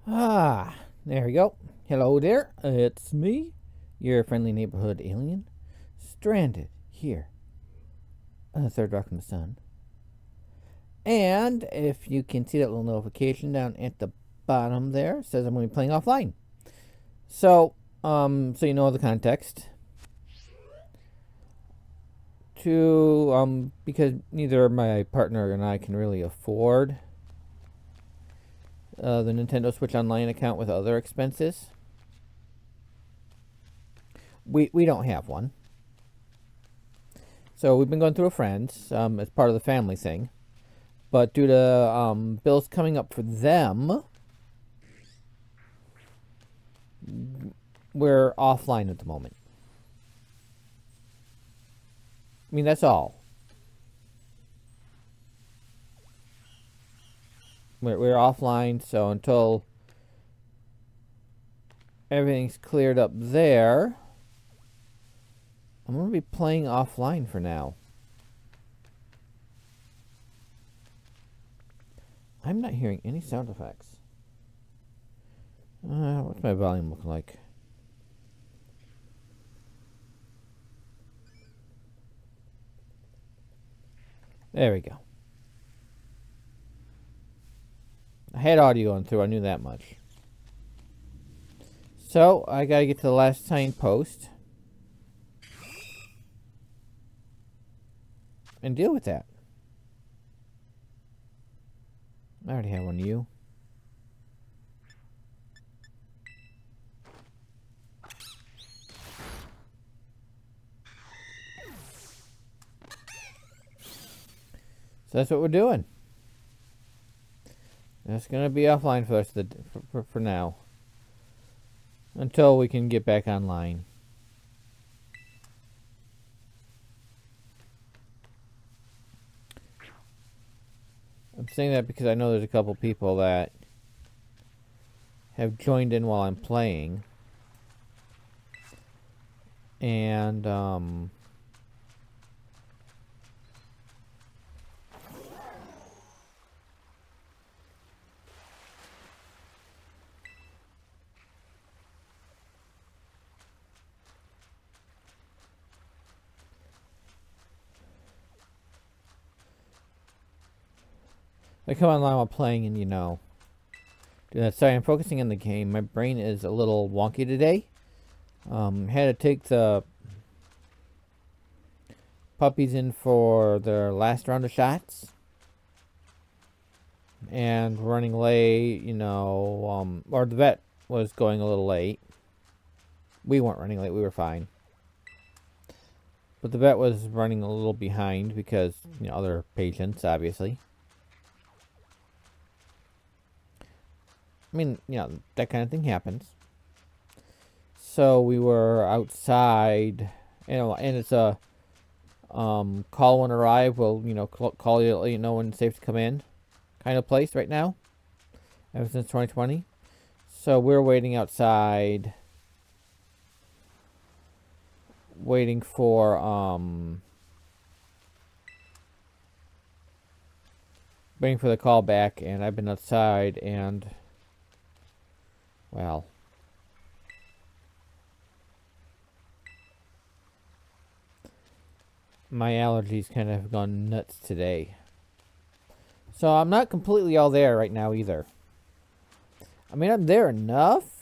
Ah, there we go. Hello there, it's me, your friendly neighborhood alien, stranded here on the third rock from the sun. And if you can see that little notification down at the bottom there, it says I'm going to be playing offline. So you know the context. Because neither my partner and I can really afford the Nintendo Switch Online account with other expenses. We don't have one. So we've been going through a friend's as part of the family thing. But due to bills coming up for them, we're offline at the moment. I mean, that's all. We're offline, so until everything's cleared up there, I'm going to be playing offline for now. I'm not hearing any sound effects. What's my volume look like? There we go. I had audio going through, I knew that much. So, I gotta get to the last signed post and deal with that. I already have one of you. So that's what we're doing. It's gonna be offline for us for now, until we can get back online. I'm saying that because I know there's a couple people that have joined in while I'm playing, and I come online while playing, and you know. Sorry, I'm focusing on the game. My brain is a little wonky today. Had to take the puppies in for their last round of shots. And running late, you know, or the vet was going a little late. We weren't running late, we were fine. But the vet was running a little behind because, you know, other patients, obviously. I mean, you know, that kind of thing happens. So we were outside, you know, and it's a call when arrive. We'll, you know, call you, let you know when it's safe to come in kind of place right now, ever since 2020. So we're waiting outside, waiting for the call back, and I've been outside, and well, my allergies kind of have gone nuts today. So I'm not completely all there right now either. I mean, I'm there enough.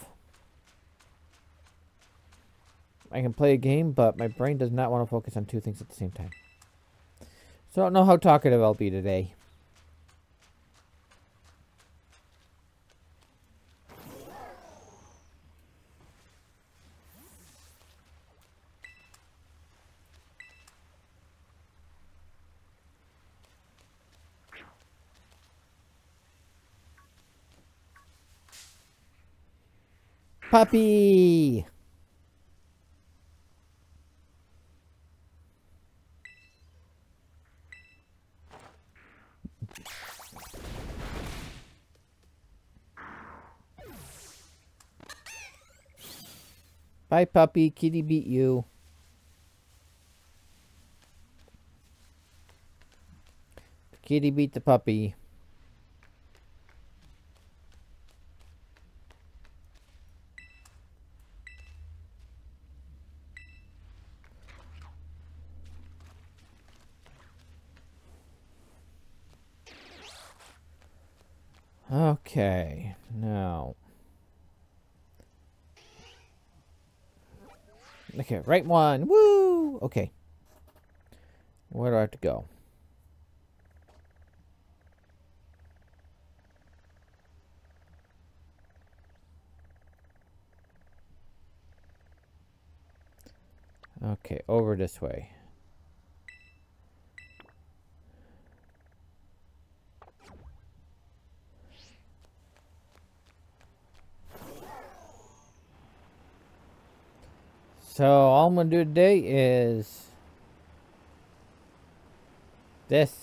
I can play a game, but my brain does not want to focus on two things at the same time. So I don't know how talkative I'll be today. Puppy! Bye, puppy. Kitty beat you. Kitty beat the puppy. Okay, now. Okay, right one. Woo! Okay. Where do I have to go? Okay, over this way. So all I'm gonna do today is this.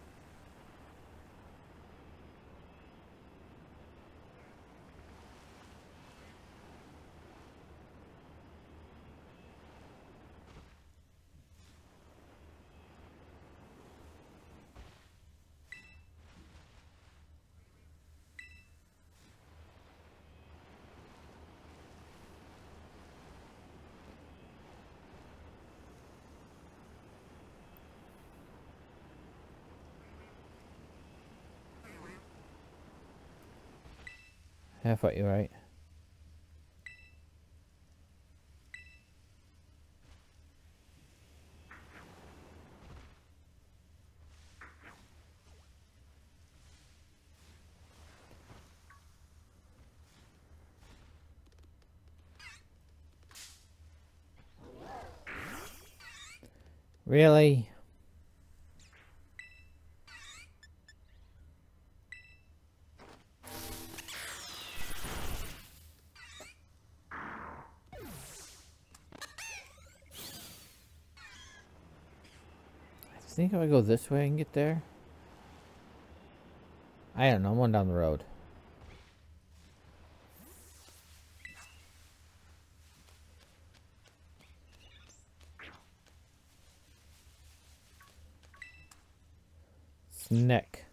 I thought you were right. Really? I think if I go this way and get there. I don't know. I'm going down the road. Snack.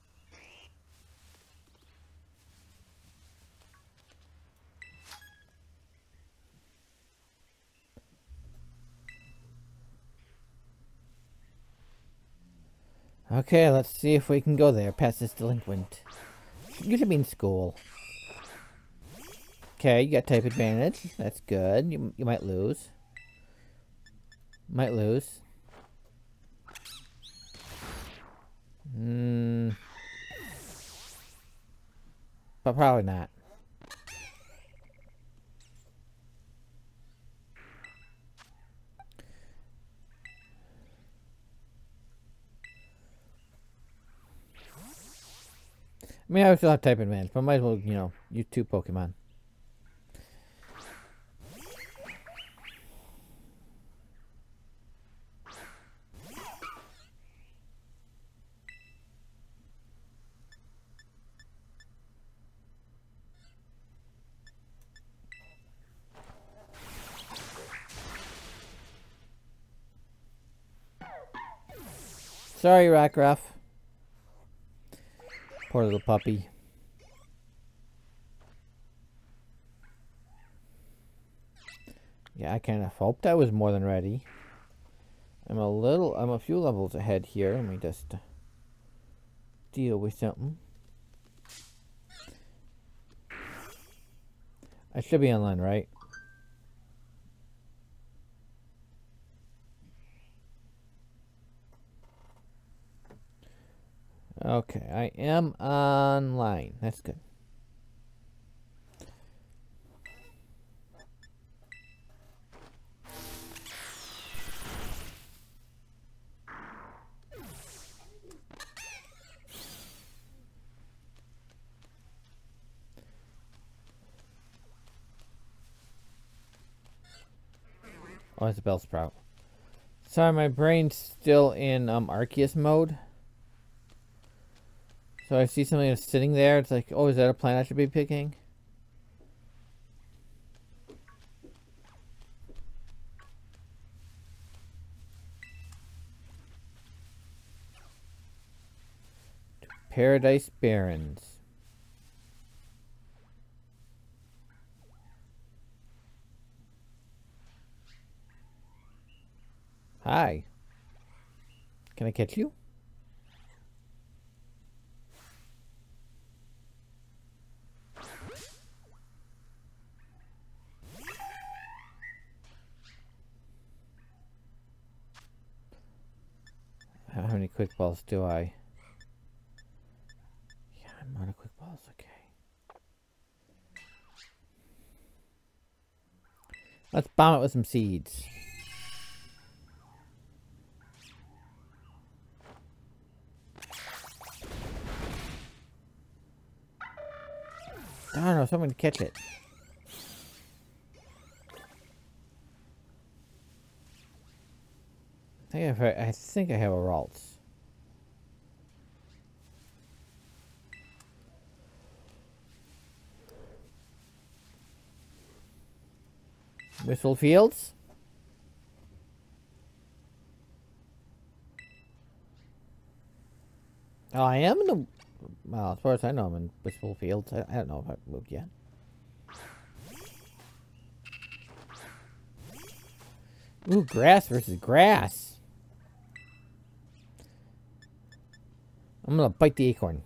Okay, let's see if we can go there past this delinquent. You should be in school. Okay, you got type advantage. That's good. You might lose. Might lose. But probably not. I mean, I would still have type advantage, but might as well, you know, use 2 Pokemon. Sorry, Rockruff. Poor little puppy. Yeah, I kind of hoped I was more than ready. I'm a few levels ahead here. Let me just deal with something. I should be online, right? Okay, I am online. That's good. Oh, it's a Bellsprout. Sorry, my brain's still in Arceus mode. So I see something that's sitting there. It's like, oh, is that a plant I should be picking? Paradise Barrens. Hi. Can I catch you? quick balls, do I? Yeah, I'm out of quick balls. Okay. Let's bomb it with some seeds. I don't know, someone catch it. I think I have a Ralts. Whistle Fields. Oh, I am in the... Well, as far as I know, I'm in Whistle Fields. I don't know if I've moved yet. Ooh, grass versus grass. I'm gonna bite the acorn.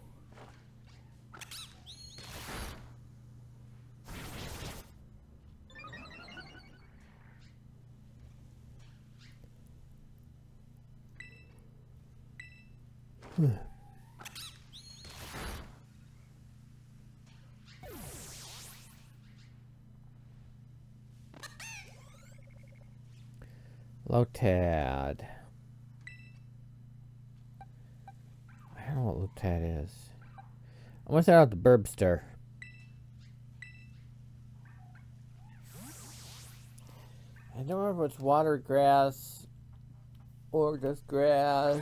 Lotad. I don't know what Lotad is. I'm gonna start out the Burbster. I don't remember if it's water grass or just grass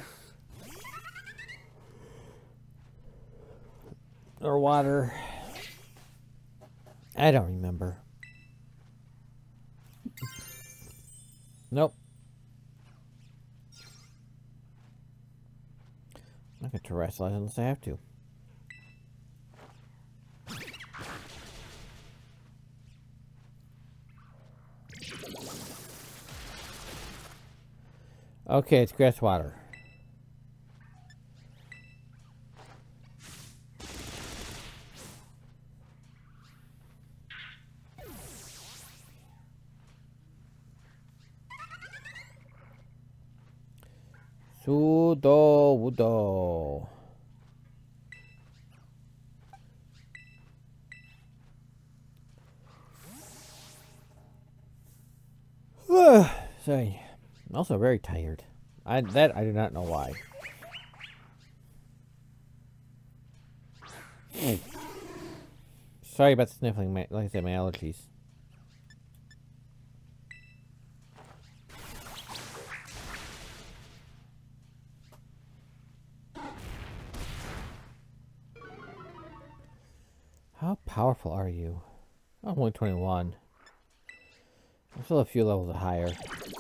or water. I don't remember. Nope. I'm not going to terrestrialize unless I have to. Okay, it's grass water. Sudo Wudo. Sorry. I'm also very tired. I do not know why. Sorry about sniffling. Like I said, my allergies. How powerful are you? I'm only 21. I'm still a few levels higher.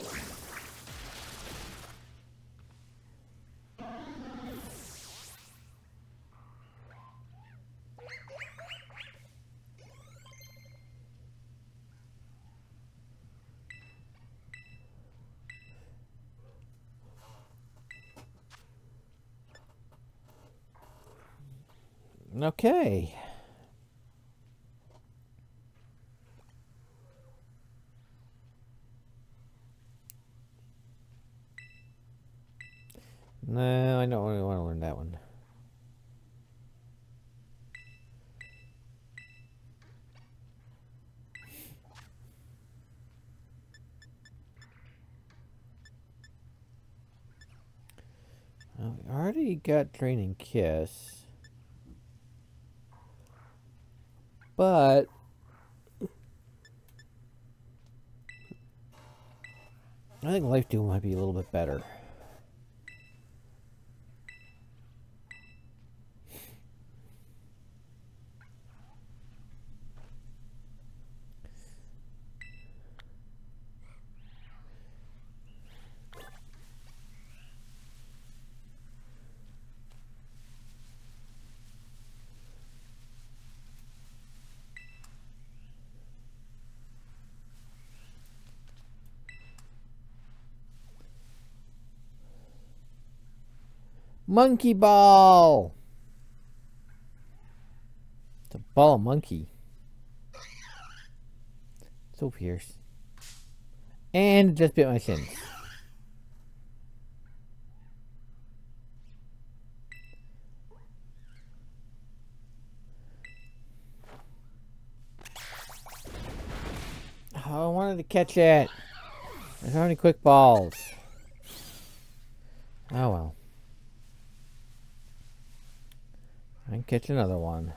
Okay. No, I don't really want to learn that one. Well, we already got Drain and Kiss. But I think Life Dew might be a little bit better. Monkey Ball! It's a ball of monkey. So fierce. And just bit my shins. I wanted to catch it. There's so many quick balls. Oh well. I can catch another one.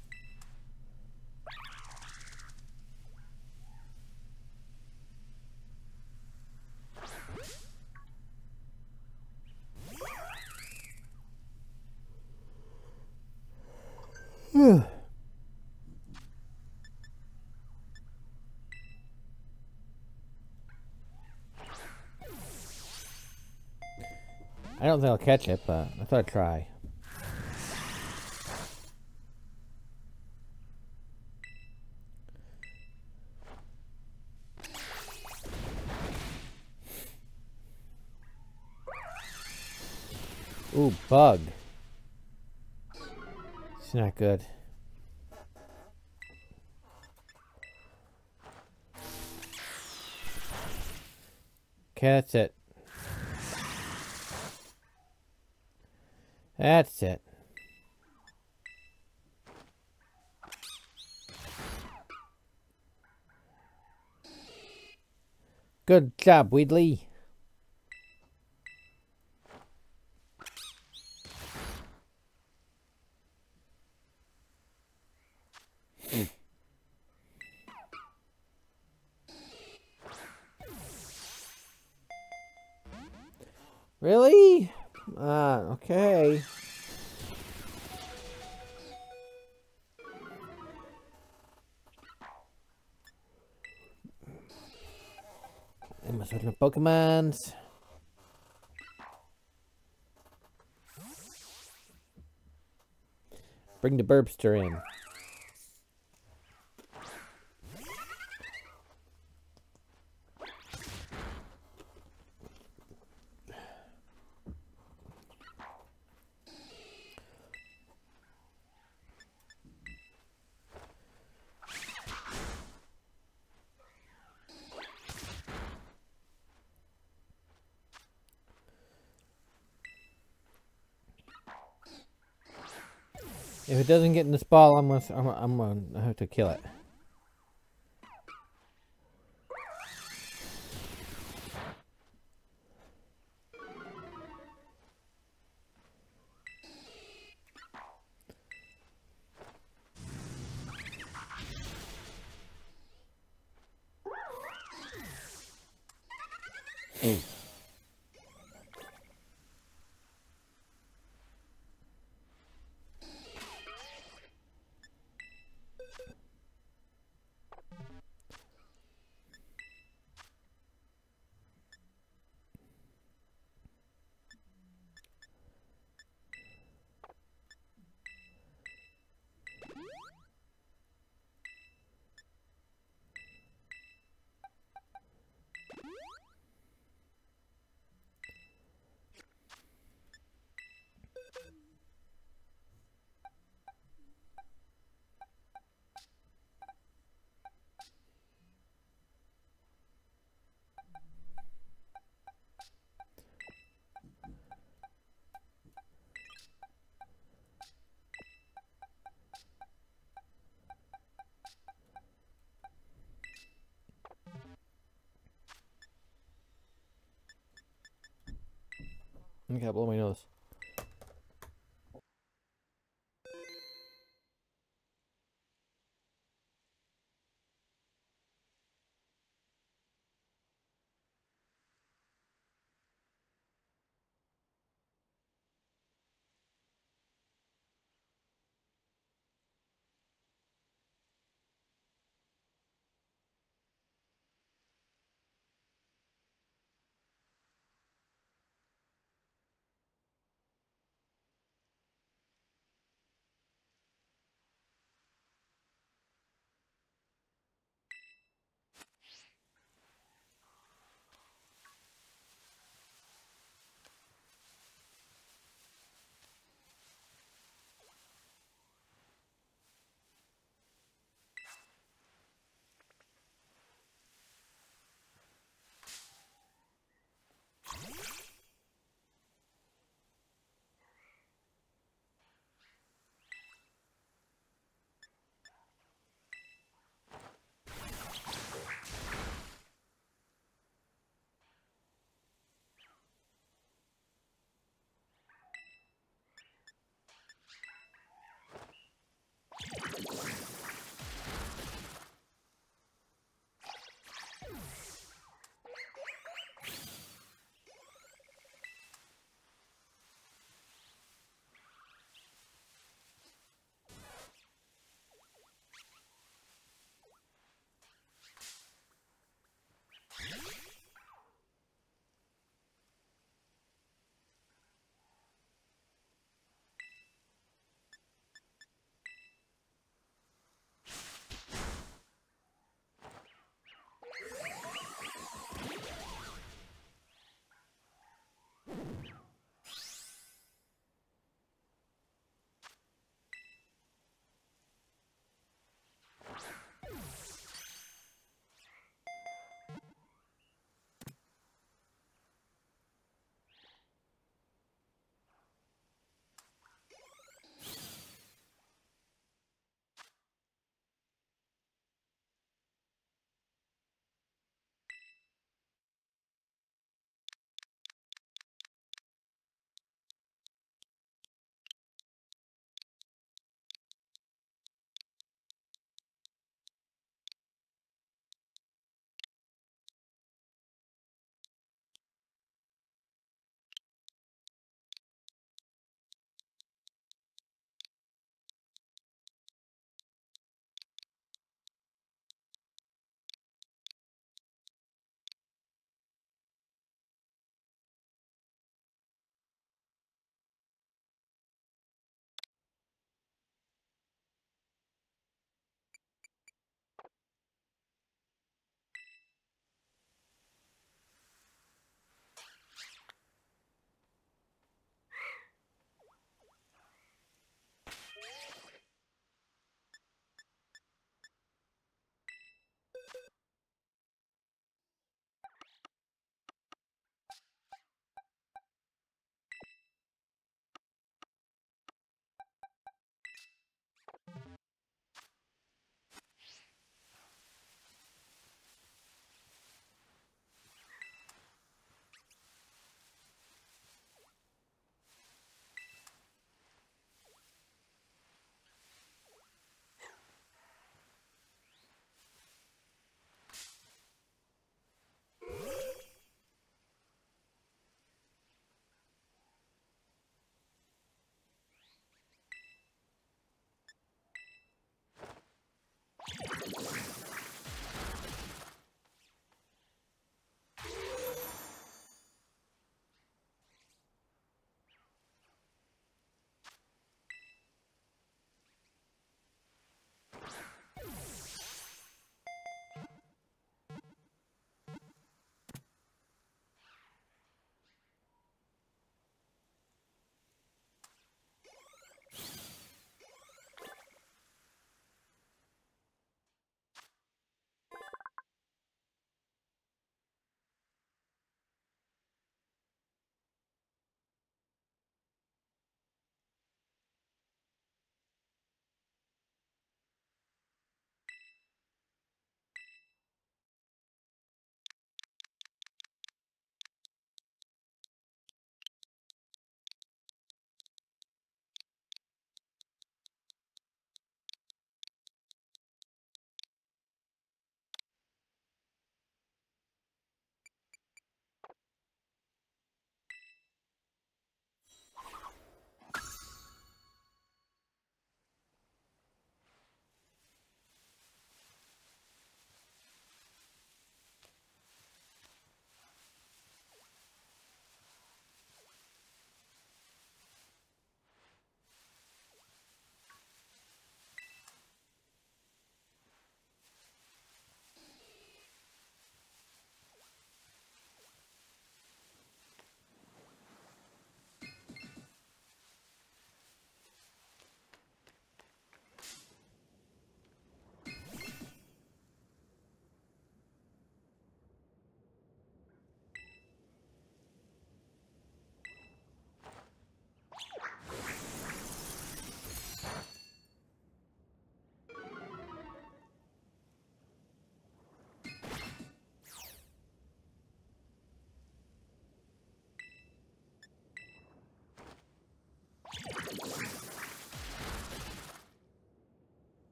I don't think I'll catch it, but I thought I'd try. Ooh, bug. It's not good. Okay, that's it. That's it. Good job, Weedley. Really? Okay. I must switch my Pokemons. Bring the Burbster in. If it doesn't get in this ball, I'm gonna have to kill it. I gotta blow my nose.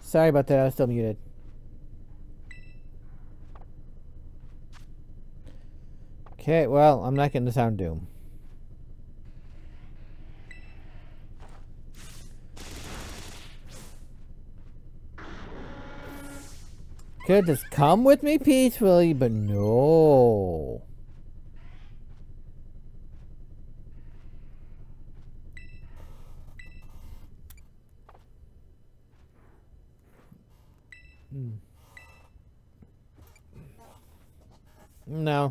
Sorry about that, I was still muted. Okay, well, I'm not getting the sound doom. Could just come with me peacefully, but no. No.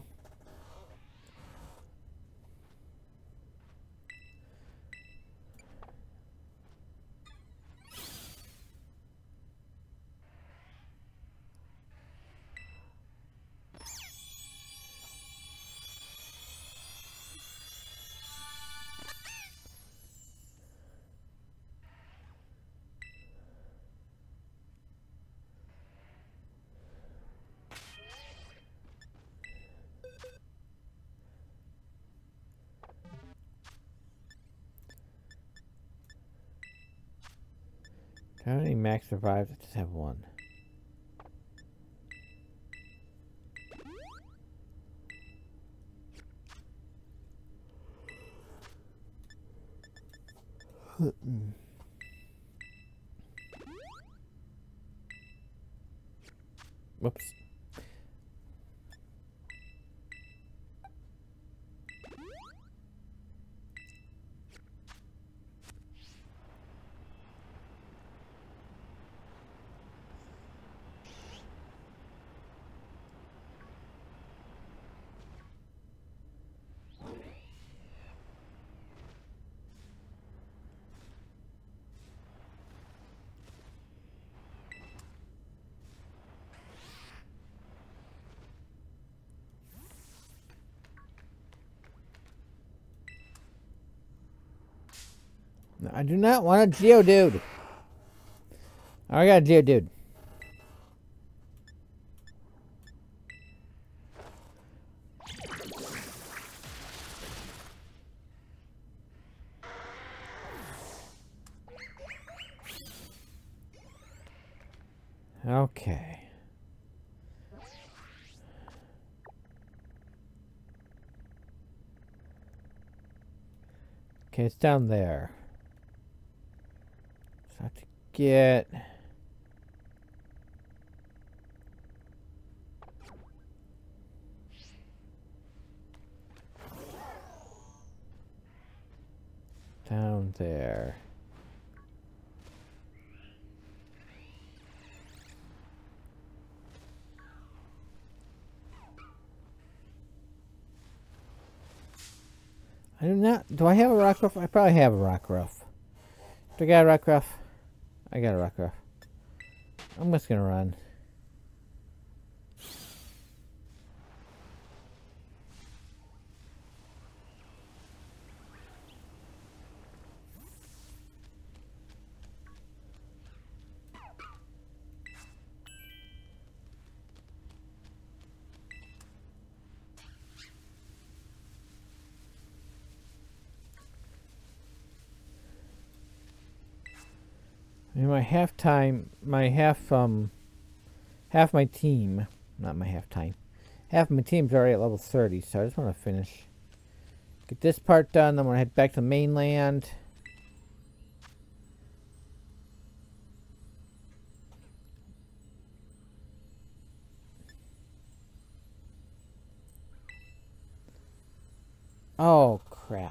How many max survives? I just have one. Whoops. No, I do not want a Geodude. I got a Geodude. Okay. Okay, it's down there. So I have to get... down there. I do not... Do I have a Rockruff? I probably have a Rockruff. Do I got a Rockruff? I got a Rockruff. I'm just gonna run. In my half my team, not my half time, half my team's already at level 30, so I just want to finish. Get this part done, then I'm going to head back to mainland. Oh, crap.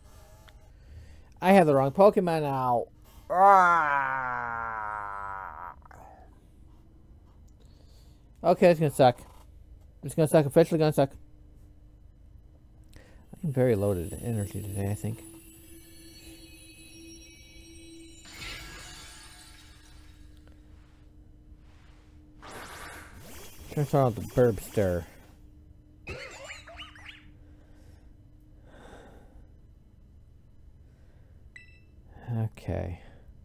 I have the wrong Pokemon now. Okay, it's gonna suck. It's gonna suck. Officially gonna suck. I'm very loaded energy today, I think. Turns on the Burbster. Okay.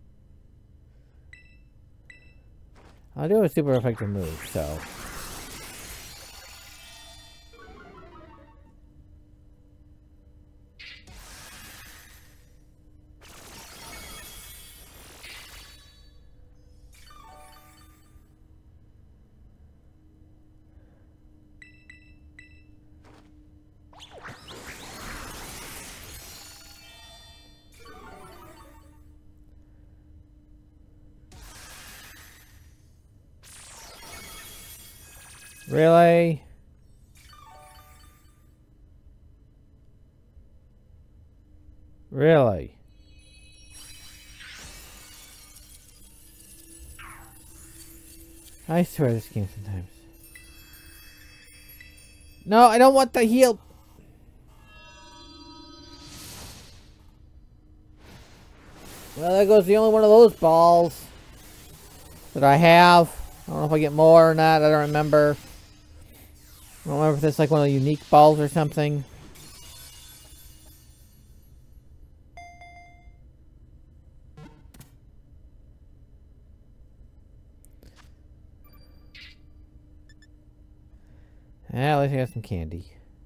I'll do a super effective move, so. Really? Really? I swear this game sometimes. No, I don't want the heal. Well, there goes the only one of those balls that I have. I don't know if I get more or not. I don't remember. I don't remember if that's like one of the unique balls or something. At least I got some candy.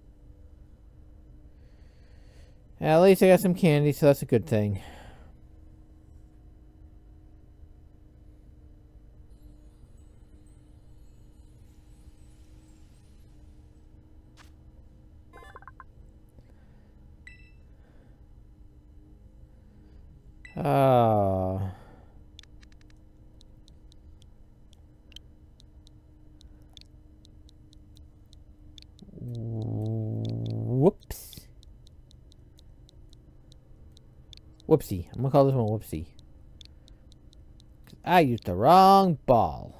At least I got some candy, so that's a good thing. Oh. Whoops. Whoopsie. I'm gonna call this one Whoopsie. I used the wrong ball.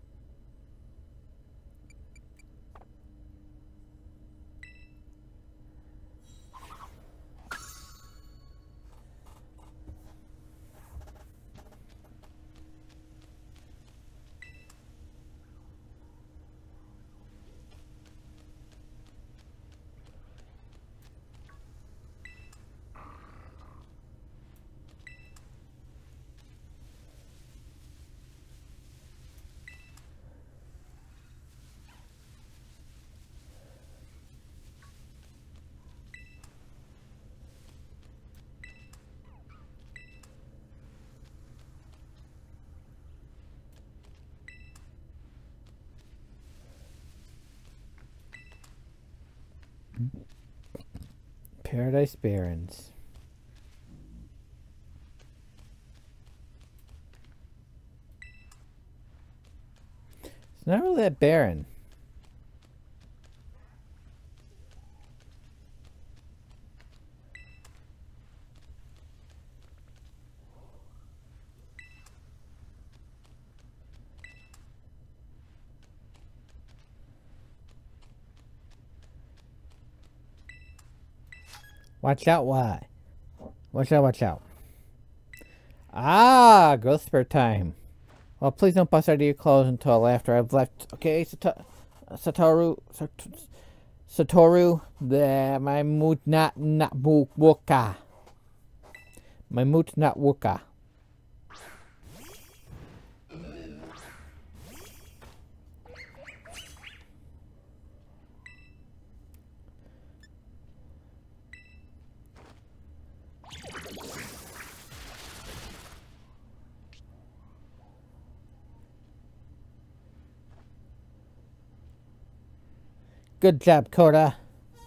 Paradise Barrens. It's not really that barren. Watch out, why? Watch out, watch out. Ah, growth spurt time. Well, please don't bust out of your clothes until after I've left. Okay, Satoru, my mood not wuka. My mood not wuka. Good job, Coda.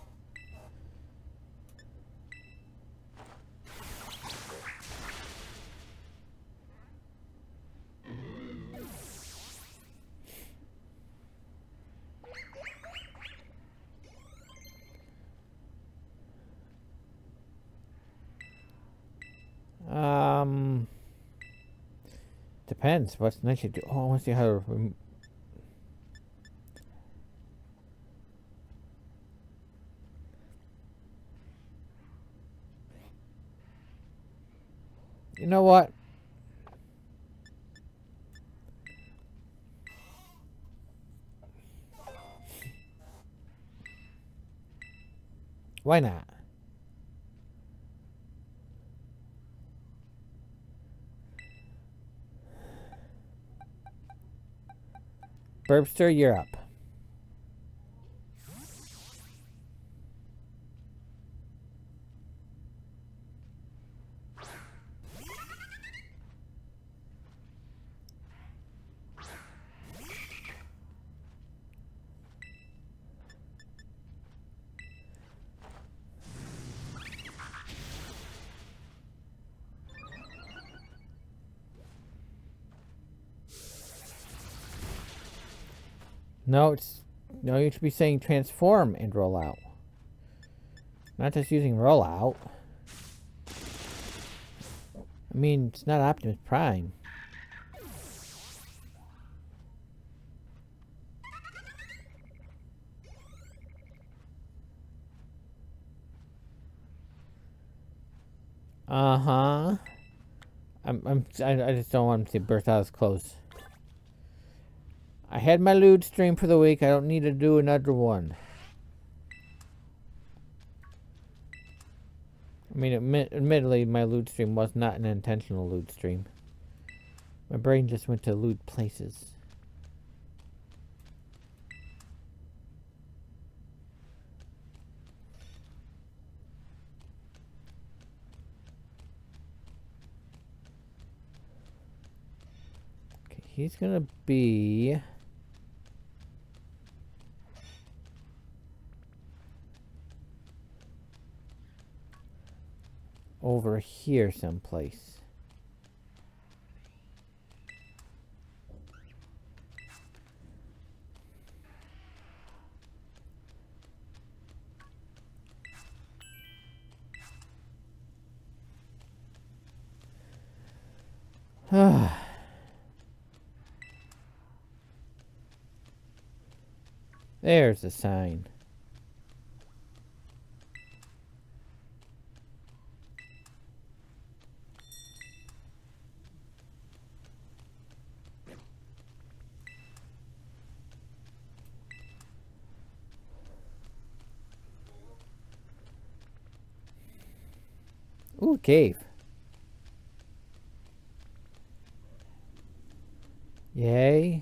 Depends. What's next? You do? Oh, I want to see how to. You know what? Why not? Burbster, you're up. No, it's No, you should be saying transform and roll out. Not just using roll out. I mean, it's not Optimus Prime. Uh-huh. I just don't want him to burst out his clothes. I had my lewd stream for the week. I don't need to do another one. I mean, admittedly, my lewd stream was not an intentional lewd stream. My brain just went to lewd places. Okay, he's gonna be... over here someplace. There's the sign. Ooh, cave. Yay.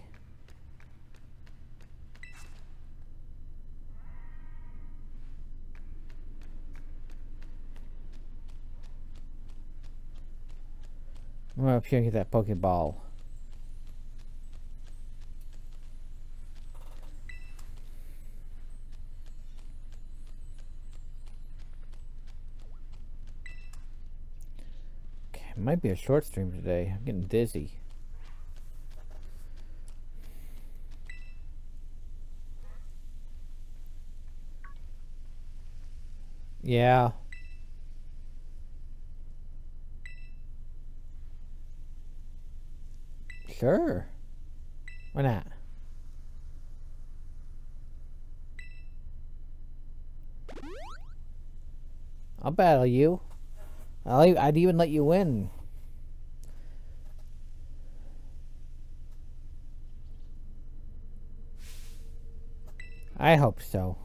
I'm up here and get that Pokeball. Okay, it might be a short stream today. I'm getting dizzy. Yeah. Sure. Why not? I'll battle you. I'd even let you win. I hope so.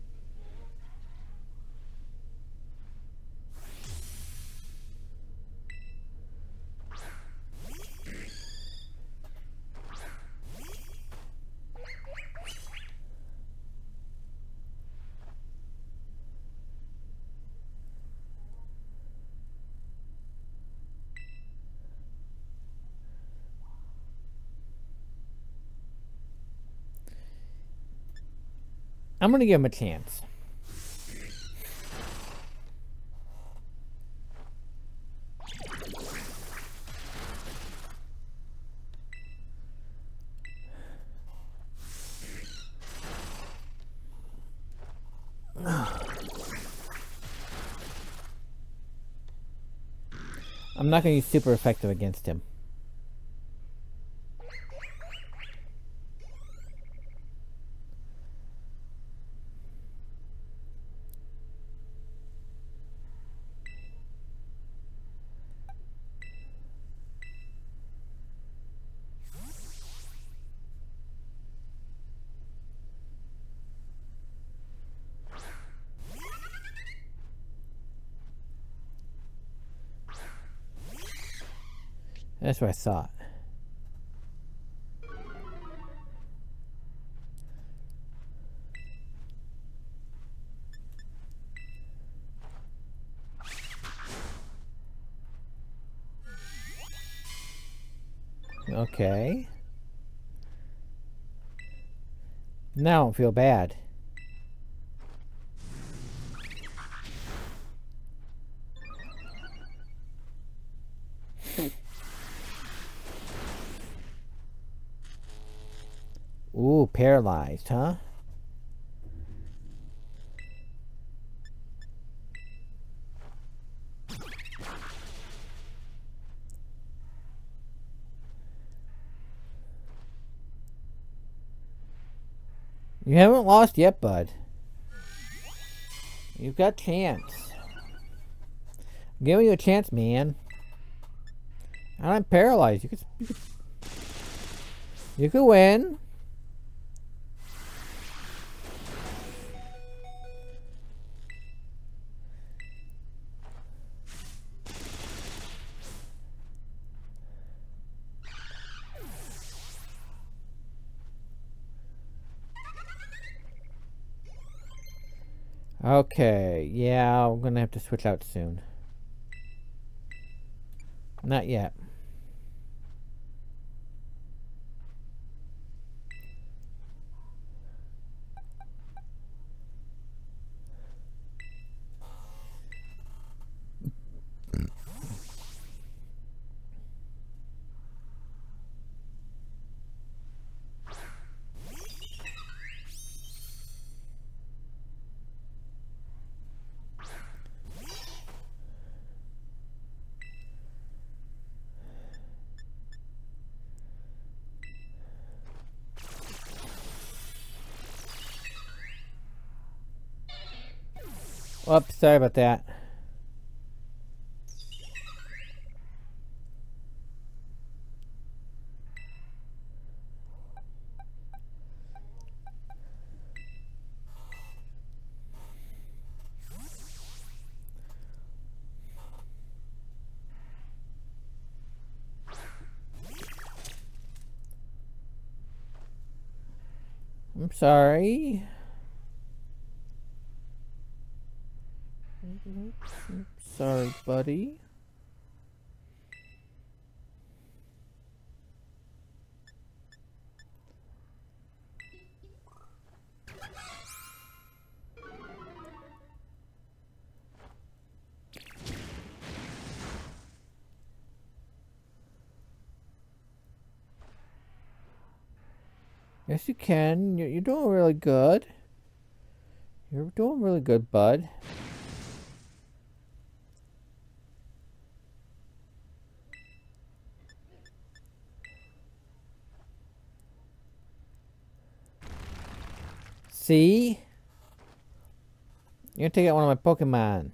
I'm gonna give him a chance. I'm not gonna use super effective against him. That's what I thought. Okay. Now I don't feel bad. Ooh, paralyzed, huh? You haven't lost yet, bud. You've got chance. I'm giving you a chance, man. And I'm paralyzed. You could win. Okay, yeah, I'm gonna have to switch out soon. Not yet. Oops, sorry about that. I'm sorry. I'm sorry, buddy. Yes, you can. You're doing really good. You're doing really good, bud. See? You're gonna take out one of my Pokemon.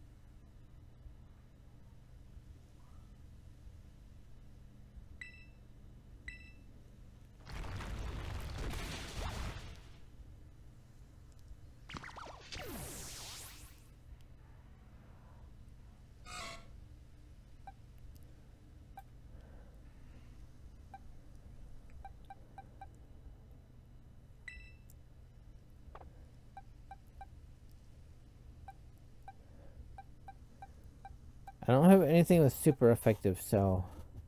I don't have anything that's super effective, so...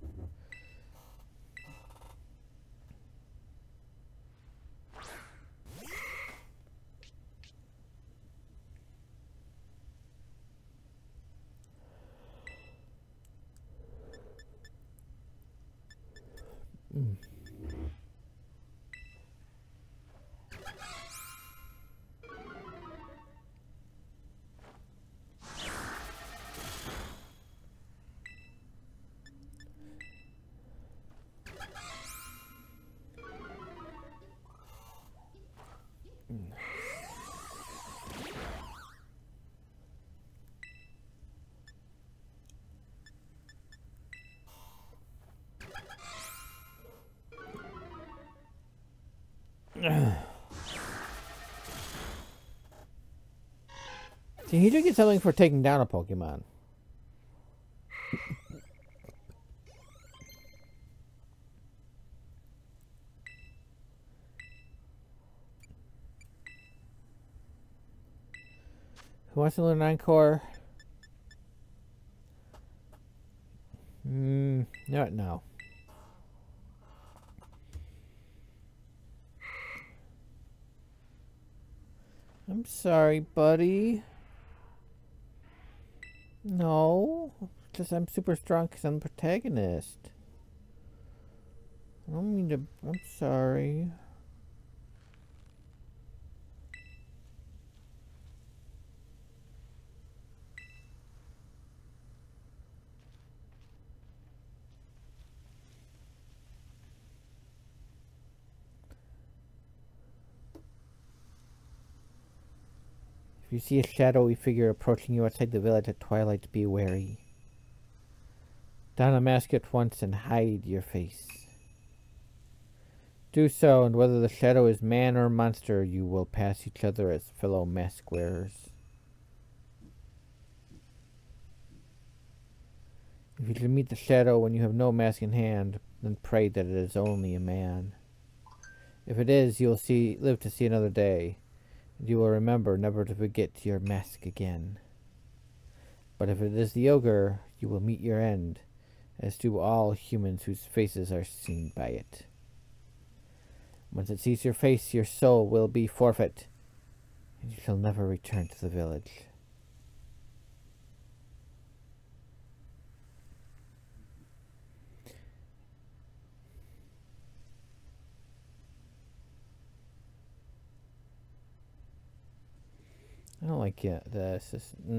See, he did get something for taking down a Pokemon. Who wants to learn Encore? No. I'm sorry, buddy. No. Just I'm super strong because I'm the protagonist. I don't mean to... I'm sorry. If you see a shadowy figure approaching you outside the village at twilight, be wary. Don a mask at once and hide your face. Do so, and whether the shadow is man or monster, you will pass each other as fellow mask wearers. If you should meet the shadow when you have no mask in hand, then pray that it is only a man. If it is, you will live to see another day, and you will remember never to forget your mask again. But if it is the ogre, you will meet your end, as do all humans whose faces are seen by it. Once it sees your face, your soul will be forfeit, and you shall never return to the village. I don't like this.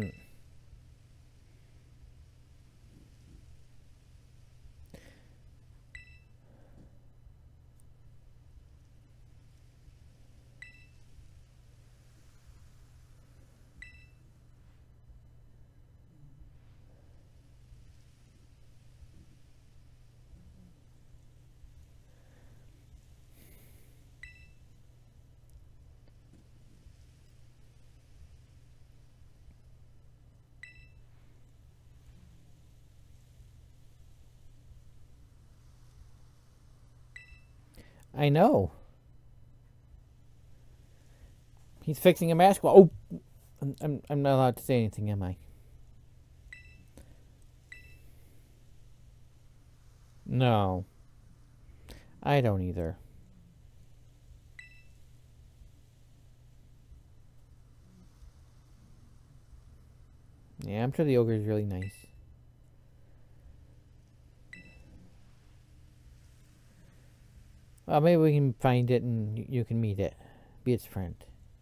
I know. He's fixing a mask. Oh, I'm not allowed to say anything, am I? No. I don't either. Yeah, I'm sure the ogre is really nice. Well, maybe we can find it and you can meet it. Be its friend.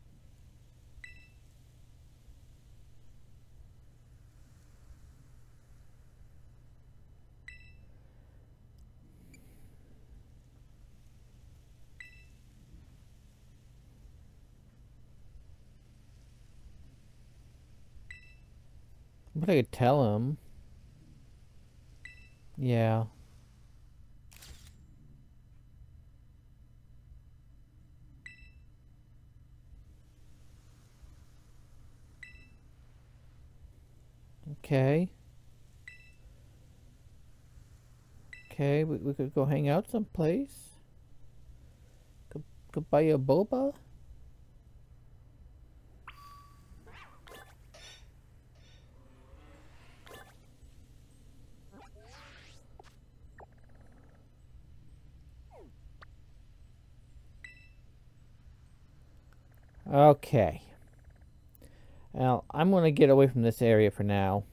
But I could tell him. Yeah. Okay. Okay, we could go hang out someplace. Could buy a boba? Okay. Now, I'm going to get away from this area for now.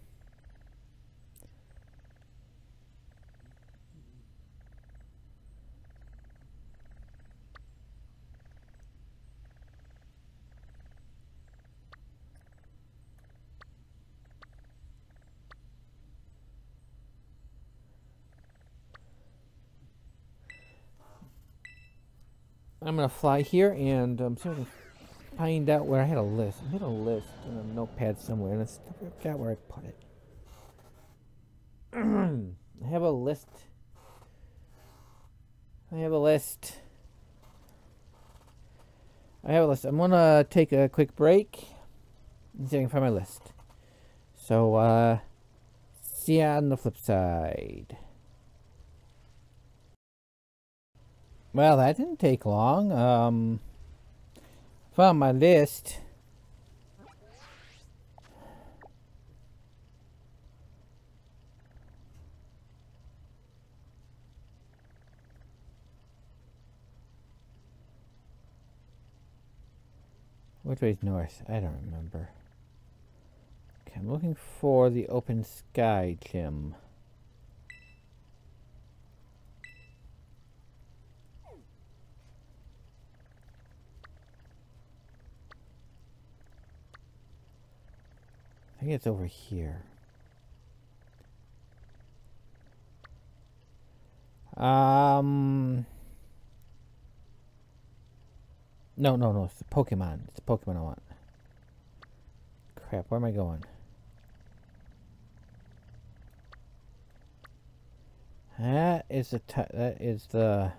I'm going to fly here and sort of find out where I had a list. I had a list in a notepad somewhere, and I forgot where I put it. I have a list. I have a list. I'm going to take a quick break and see if I can find my list. So, see ya on the flip side. Well, that didn't take long. Found my list. Which way is north? I don't remember. Okay, I'm looking for the open sky gym. I think it's over here. No, it's the Pokemon. It's the Pokemon I want. Crap, where am I going? That is the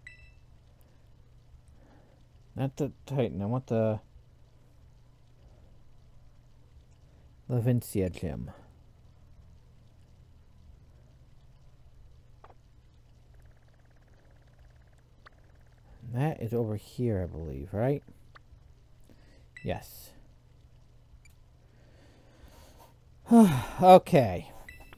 not the Titan. I want the Levincia gem. That is over here, I believe, right? Yes. Okay.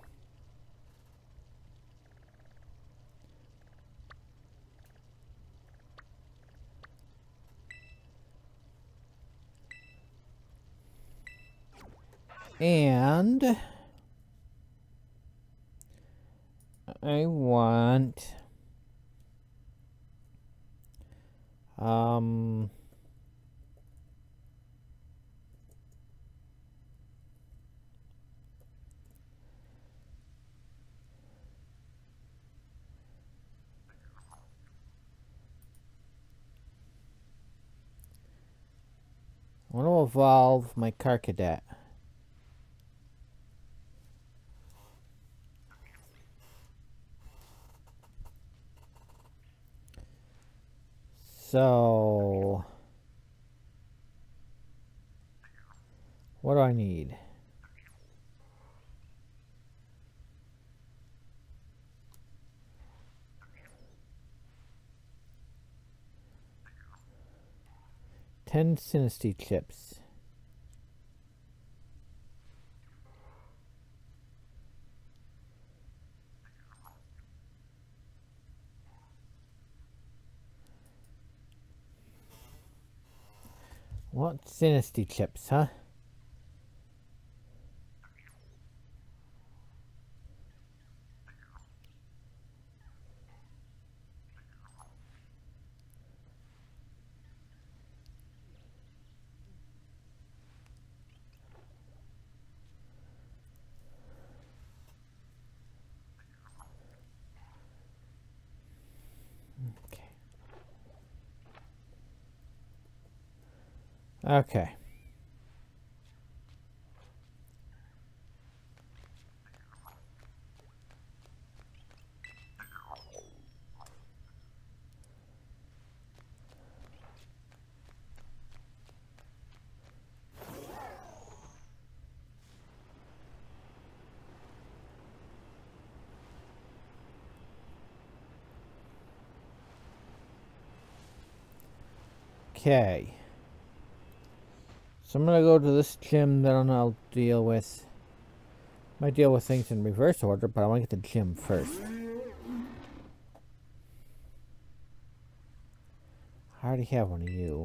And I want I want to evolve my car cadet. So, what do I need? Ten Synesty chips. What Synesty chips, huh? Okay. Okay. So I'm gonna go to this gym, then I'll deal with... Might deal with things in reverse order, but I want to get the gym first. I already have one of you.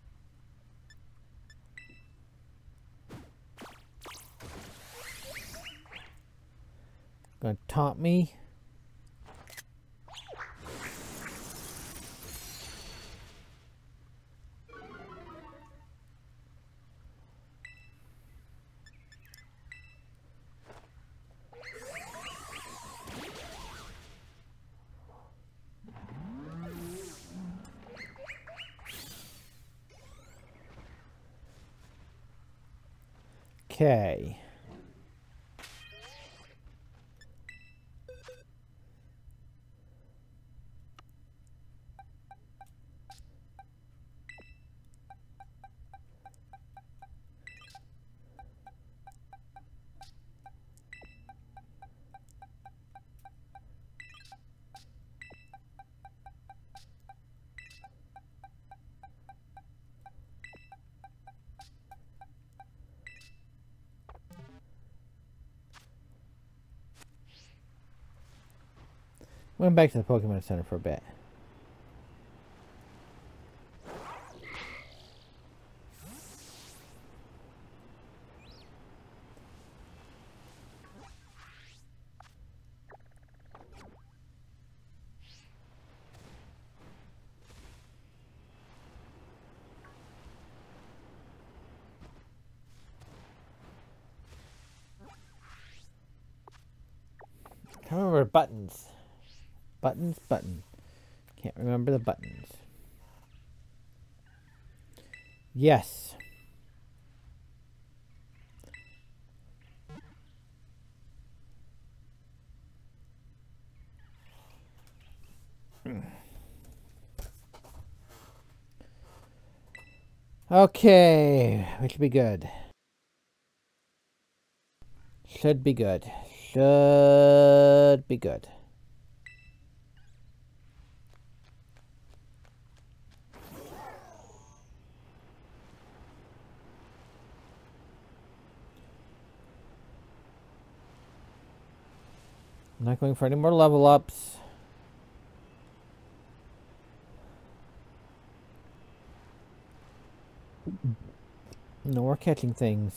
Gonna taunt me. Okay. Went back to the Pokemon Center for a bit. I remember buttons. Buttons, button. Can't remember the buttons. Yes. Okay, we should be good. Should be good. Should be good. I'm not going for any more level ups. No more catching things.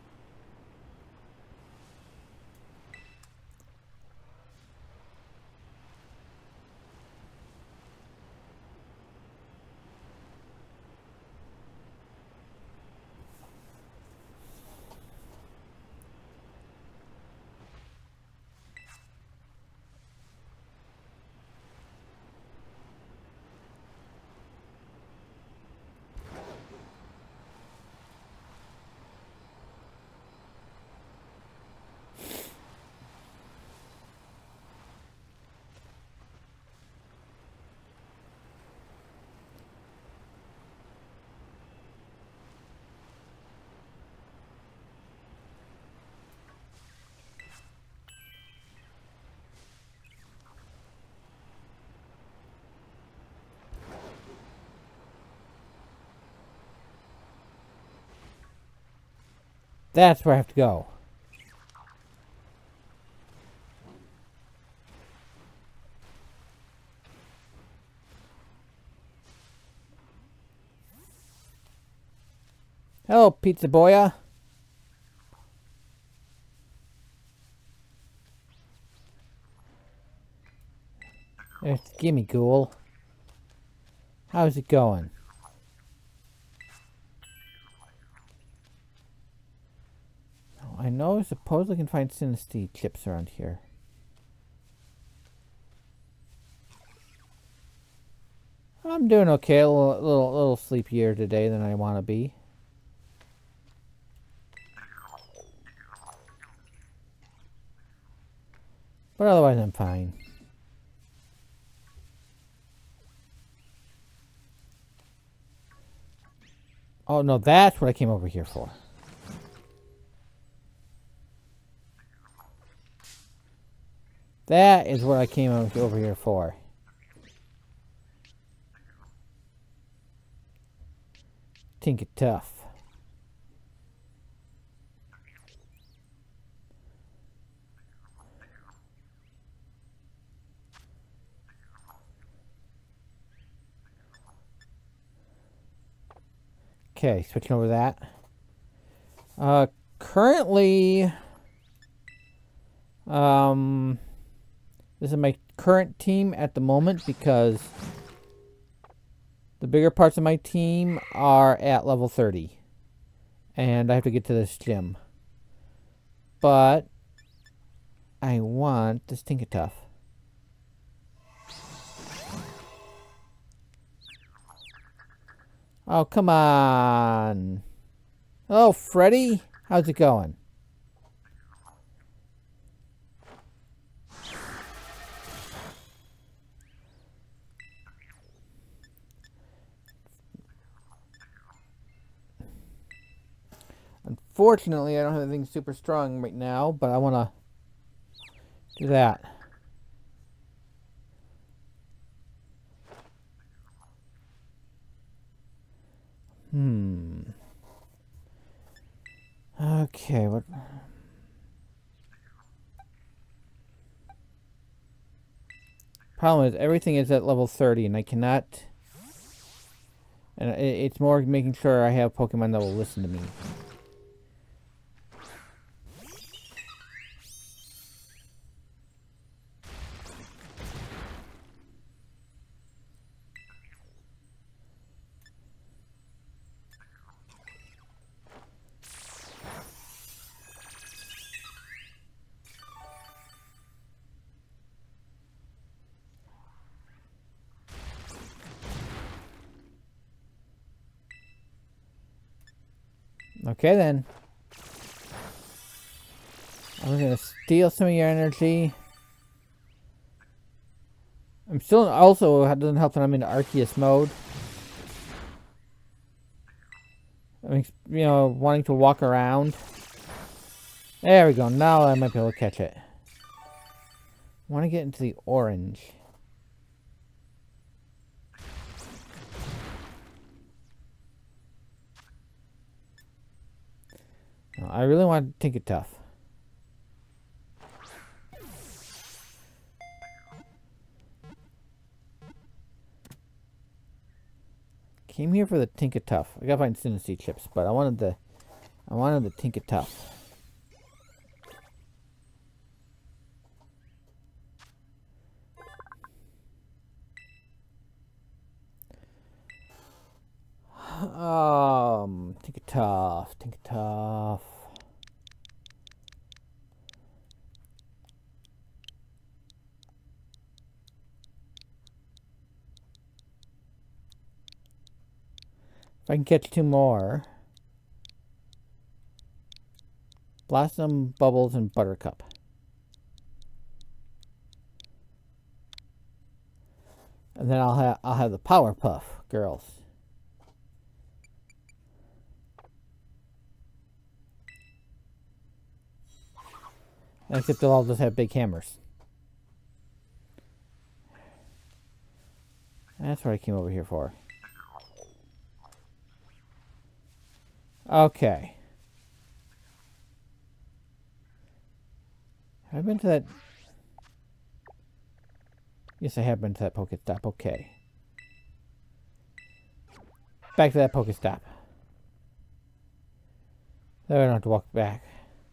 That's where I have to go. Hello, Pizza Boya. There's the gimme ghoul. How's it going? I know I suppose I can find Synesty chips around here. I'm doing okay. A little sleepier today than I want to be. But otherwise I'm fine. Oh no, that's what I came over here for. That is what I came over here for. Think it tough. Okay, switching over that. Currently, this is my current team at the moment because the bigger parts of my team are at level 30. And I have to get to this gym. But I want this Tinkertuff. Oh, come on. Hello, Freddy. How's it going? Unfortunately, I don't have anything super strong right now, but I want to do that. Okay, what... Problem is, everything is at level 30, and I cannot... And it's more making sure I have Pokemon that will listen to me. Okay then. I'm gonna steal some of your energy. I'm still also, it doesn't help that I'm in Arceus mode. I'm, you know, wanting to walk around. There we go. Now I might be able to catch it. I want to get into the orange. No, I really want to take it tough. Came here for the Tinker Tough. I gotta find Synesty chips, but I wanted the Tinker Tough. Tinker Tough, Tinker Tough. If I can catch 2 more. Blossom, Bubbles, and Buttercup. And then I'll have the Powerpuff Girls. Except they'll all just have big hammers. That's what I came over here for. Okay. Have I been to that? Yes, I have been to that Pokestop. Okay. Back to that Pokestop. Then I don't have to walk back.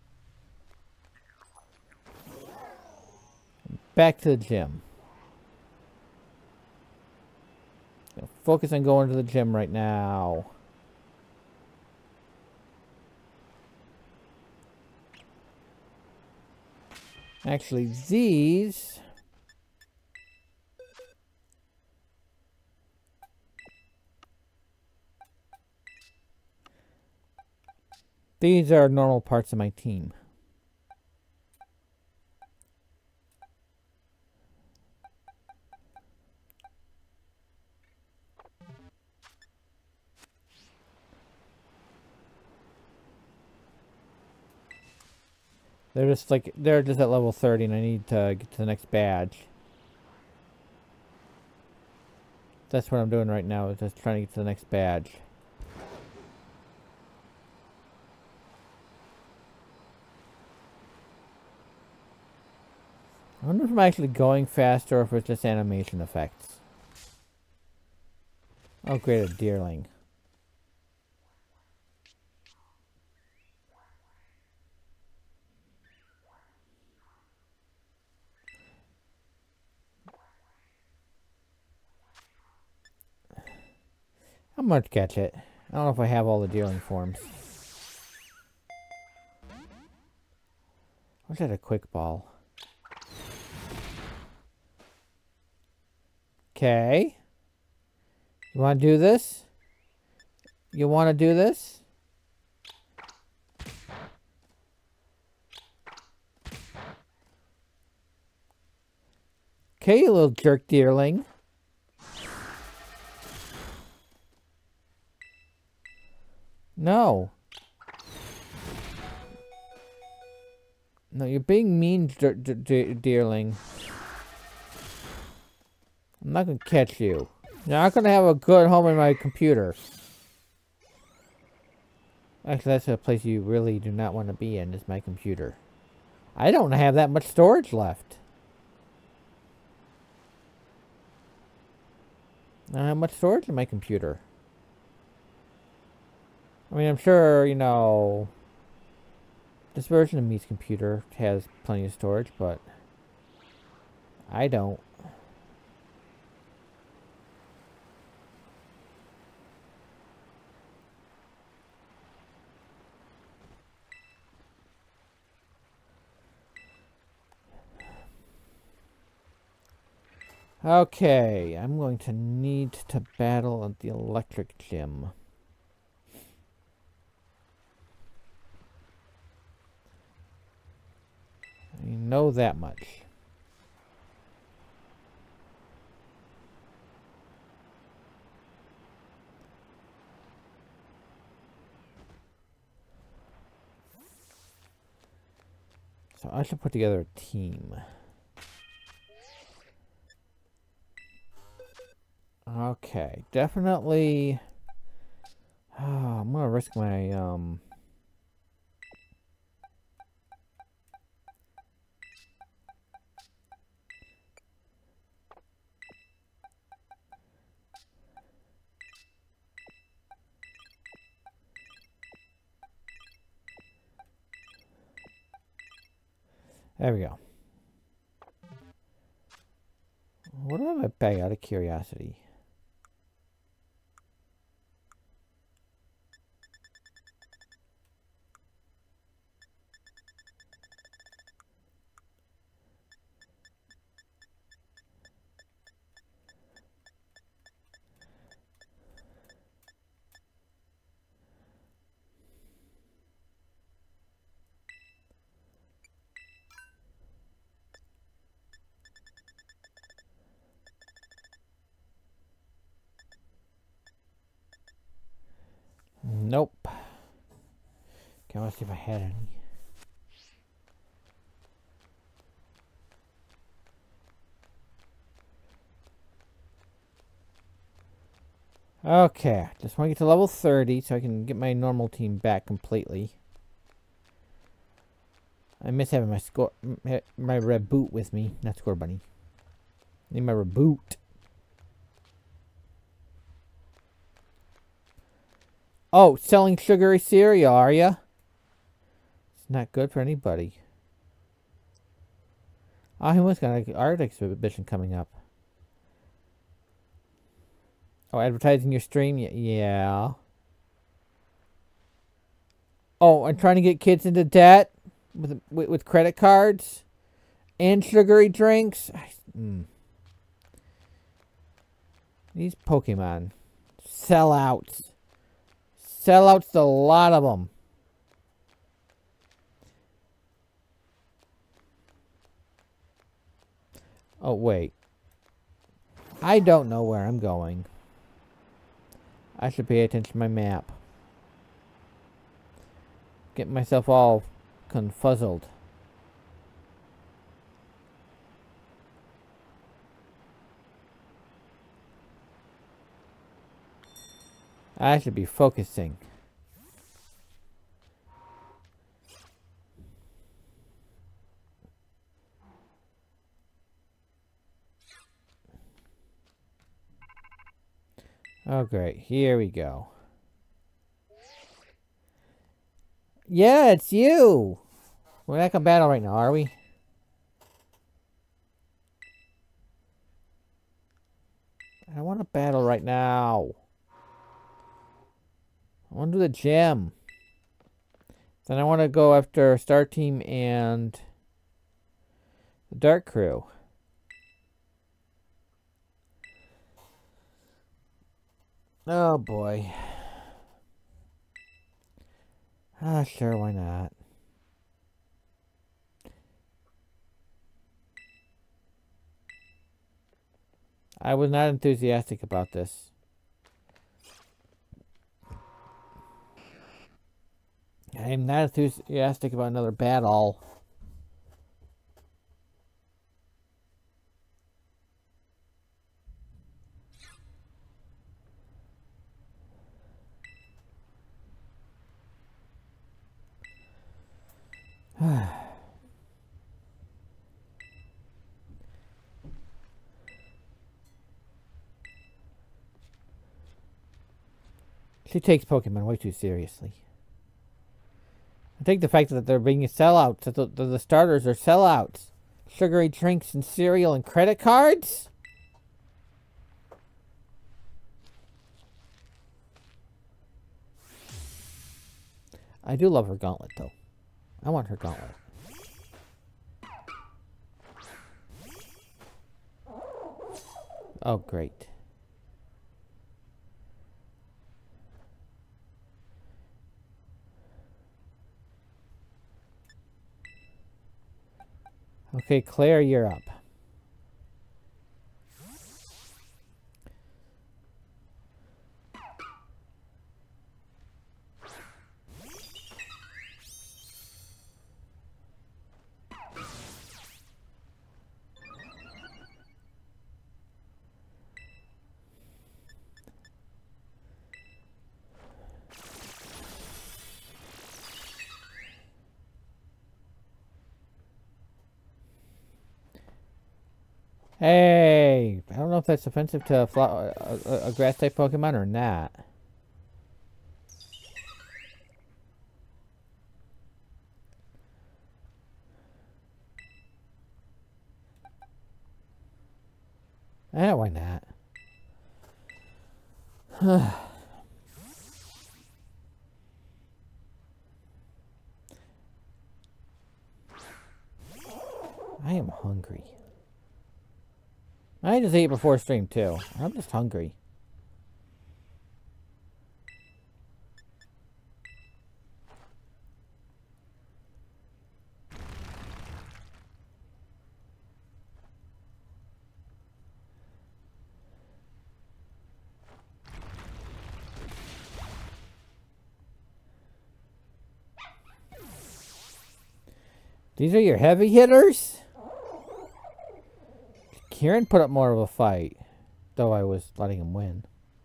Back to the gym. Gonna focus on going to the gym right now. Actually, these... These are normal parts of my team. They're just at level 30 and I need to get to the next badge. That's what I'm doing right now, is just trying to get to the next badge. I wonder if I'm actually going faster or if it's just animation effects. Oh great, a deerling. I'm gonna catch it. I don't know if I have all the deerling forms. I wish I had a quick ball. Okay. You want to do this? You want to do this? Okay, you little jerk deerling. No. No, you're being mean, deerling. I'm not gonna catch you. You're not gonna have a good home in my computer. Actually, that's a place you really do not want to be in, is my computer. I don't have that much storage left. I don't have much storage in my computer. I mean, I'm sure, you know, this version of me's computer has plenty of storage, but I don't. Okay, I'm going to need to battle at the electric gym. I know that much. So I should put together a team. Okay, definitely. I'm gonna risk my There we go. What do I have in my bag out of curiosity? Nope. Okay, let's see if I had any. Okay, just want to get to level 30 so I can get my normal team back completely. I miss having my red boot with me, not score bunny. Need my reboot. Oh, selling sugary cereal, are ya? It's not good for anybody. Oh, he was got an art exhibition coming up. Oh, advertising your stream? Yeah. Oh, I'm trying to get kids into debt with credit cards and sugary drinks. These Pokemon. Sellouts. Sellouts, a lot of them. Oh, wait. I don't know where I'm going. I should pay attention to my map. Get myself all confuzzled. I should be focusing. Oh, great. Here we go. Yeah, it's you. We're not gonna battle right now, are we? I want to battle right now. I want to do the gym. Then I want to go after Star Team and the Dark Crew. Oh boy. Ah, sure, why not? I was not enthusiastic about this. I am not enthusiastic about another battle. She takes Pokemon way too seriously. I take the fact that they're being sellouts, that the starters are sellouts. Sugary drinks and cereal and credit cards? I do love her gauntlet, though. I want her gauntlet. Oh, great. Okay, Claire, you're up. Hey, I don't know if that's offensive to a grass type Pokemon or not. Why not? I am hungry. I just ate before stream too. I'm just hungry. These are your heavy hitters? Kieran put up more of a fight, though I was letting him win.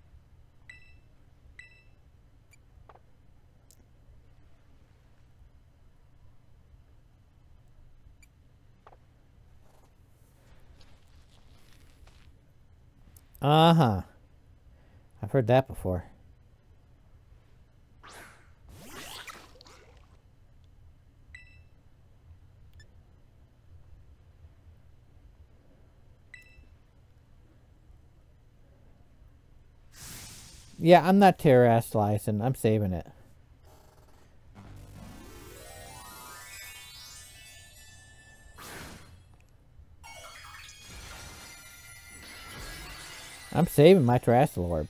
Uh-huh. I've heard that before. Yeah, I'm not terrestrializing. I'm saving it. I'm saving my terrestrial orb.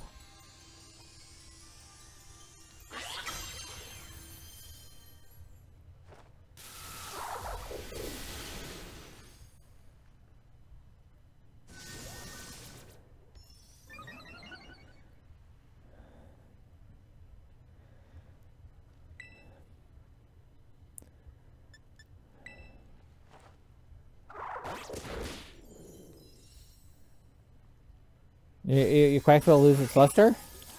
Your Quack will lose its luster?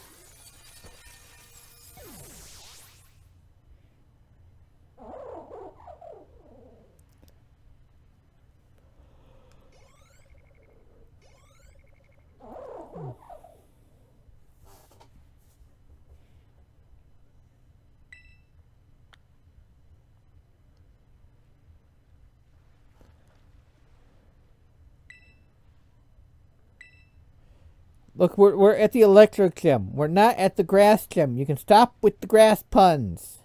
Look, we're at the electric gym. We're not at the grass gym. You can stop with the grass puns.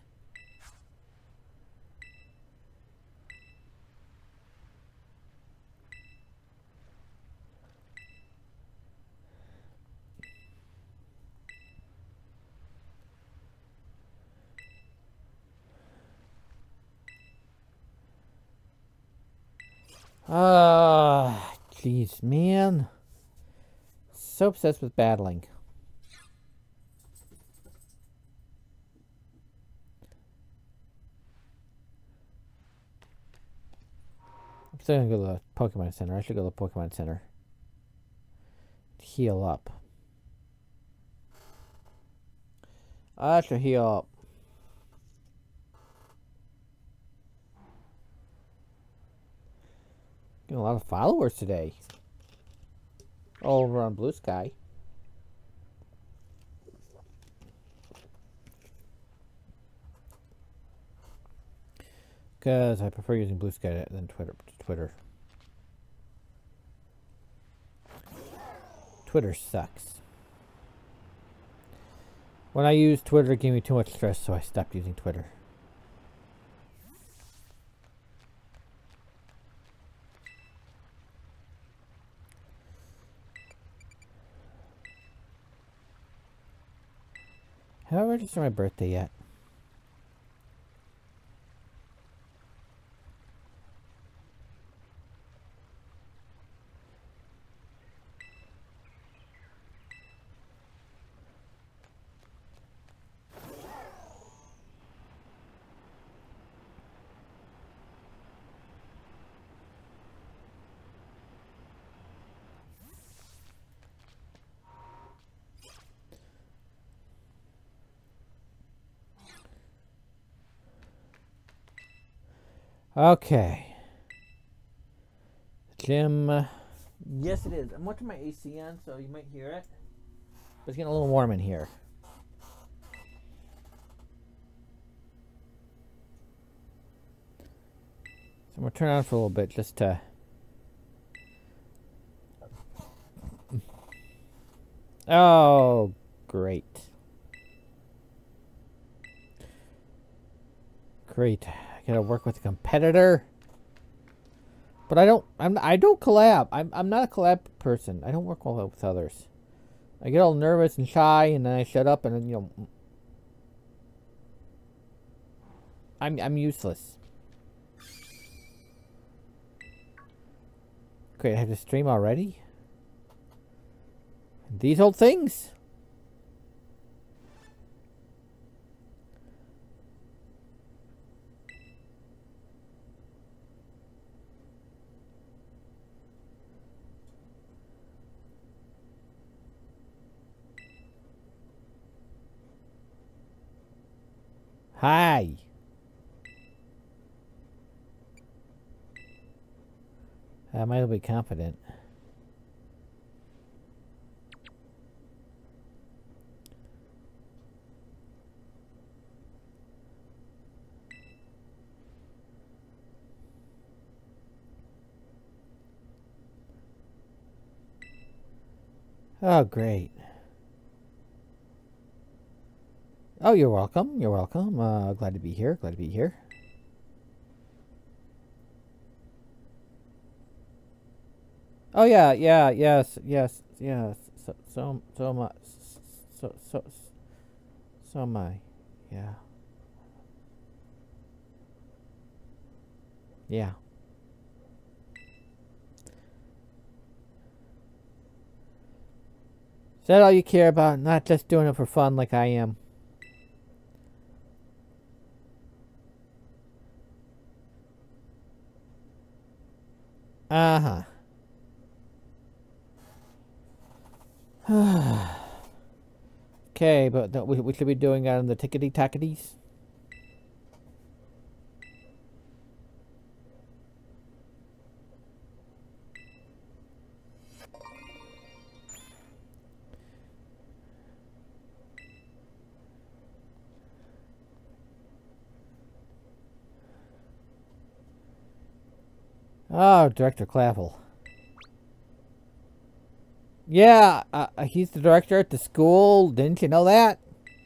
Ah, jeez, man. So obsessed with battling. I'm still gonna go to the Pokemon Center. I should go to the Pokemon Center. Heal up. I should heal up. Getting a lot of followers today. Over on Blue Sky. Because I prefer using Blue Sky than Twitter. Twitter sucks. When I used Twitter, it gave me too much stress, so I stopped using Twitter. Have I registered my birthday yet? Okay. Gym. Yes, it is. I'm watching my AC on, so you might hear it. But it's getting a little warm in here. So I'm going to turn it on for a little bit just to... Oh, great. Great. I gotta work with a competitor. But I don't collab. I'm not a collab person. I don't work well with others. I get all nervous and shy, and then I shut up, and then, you know, I'm useless. Great, I have to stream already? These old things? Hi. I might be confident. Oh, great. Oh, you're welcome. You're welcome. Glad to be here. Glad to be here. Oh yeah, yeah, yes, yes, yes. So much. So am I. Yeah. Yeah. Is that all you care about? Not just doing it for fun like I am. Uh-huh. Okay, but we should be doing it on the tickety-tacketies. Oh, Director Clavel. Yeah, he's the director at the school. Didn't you know that?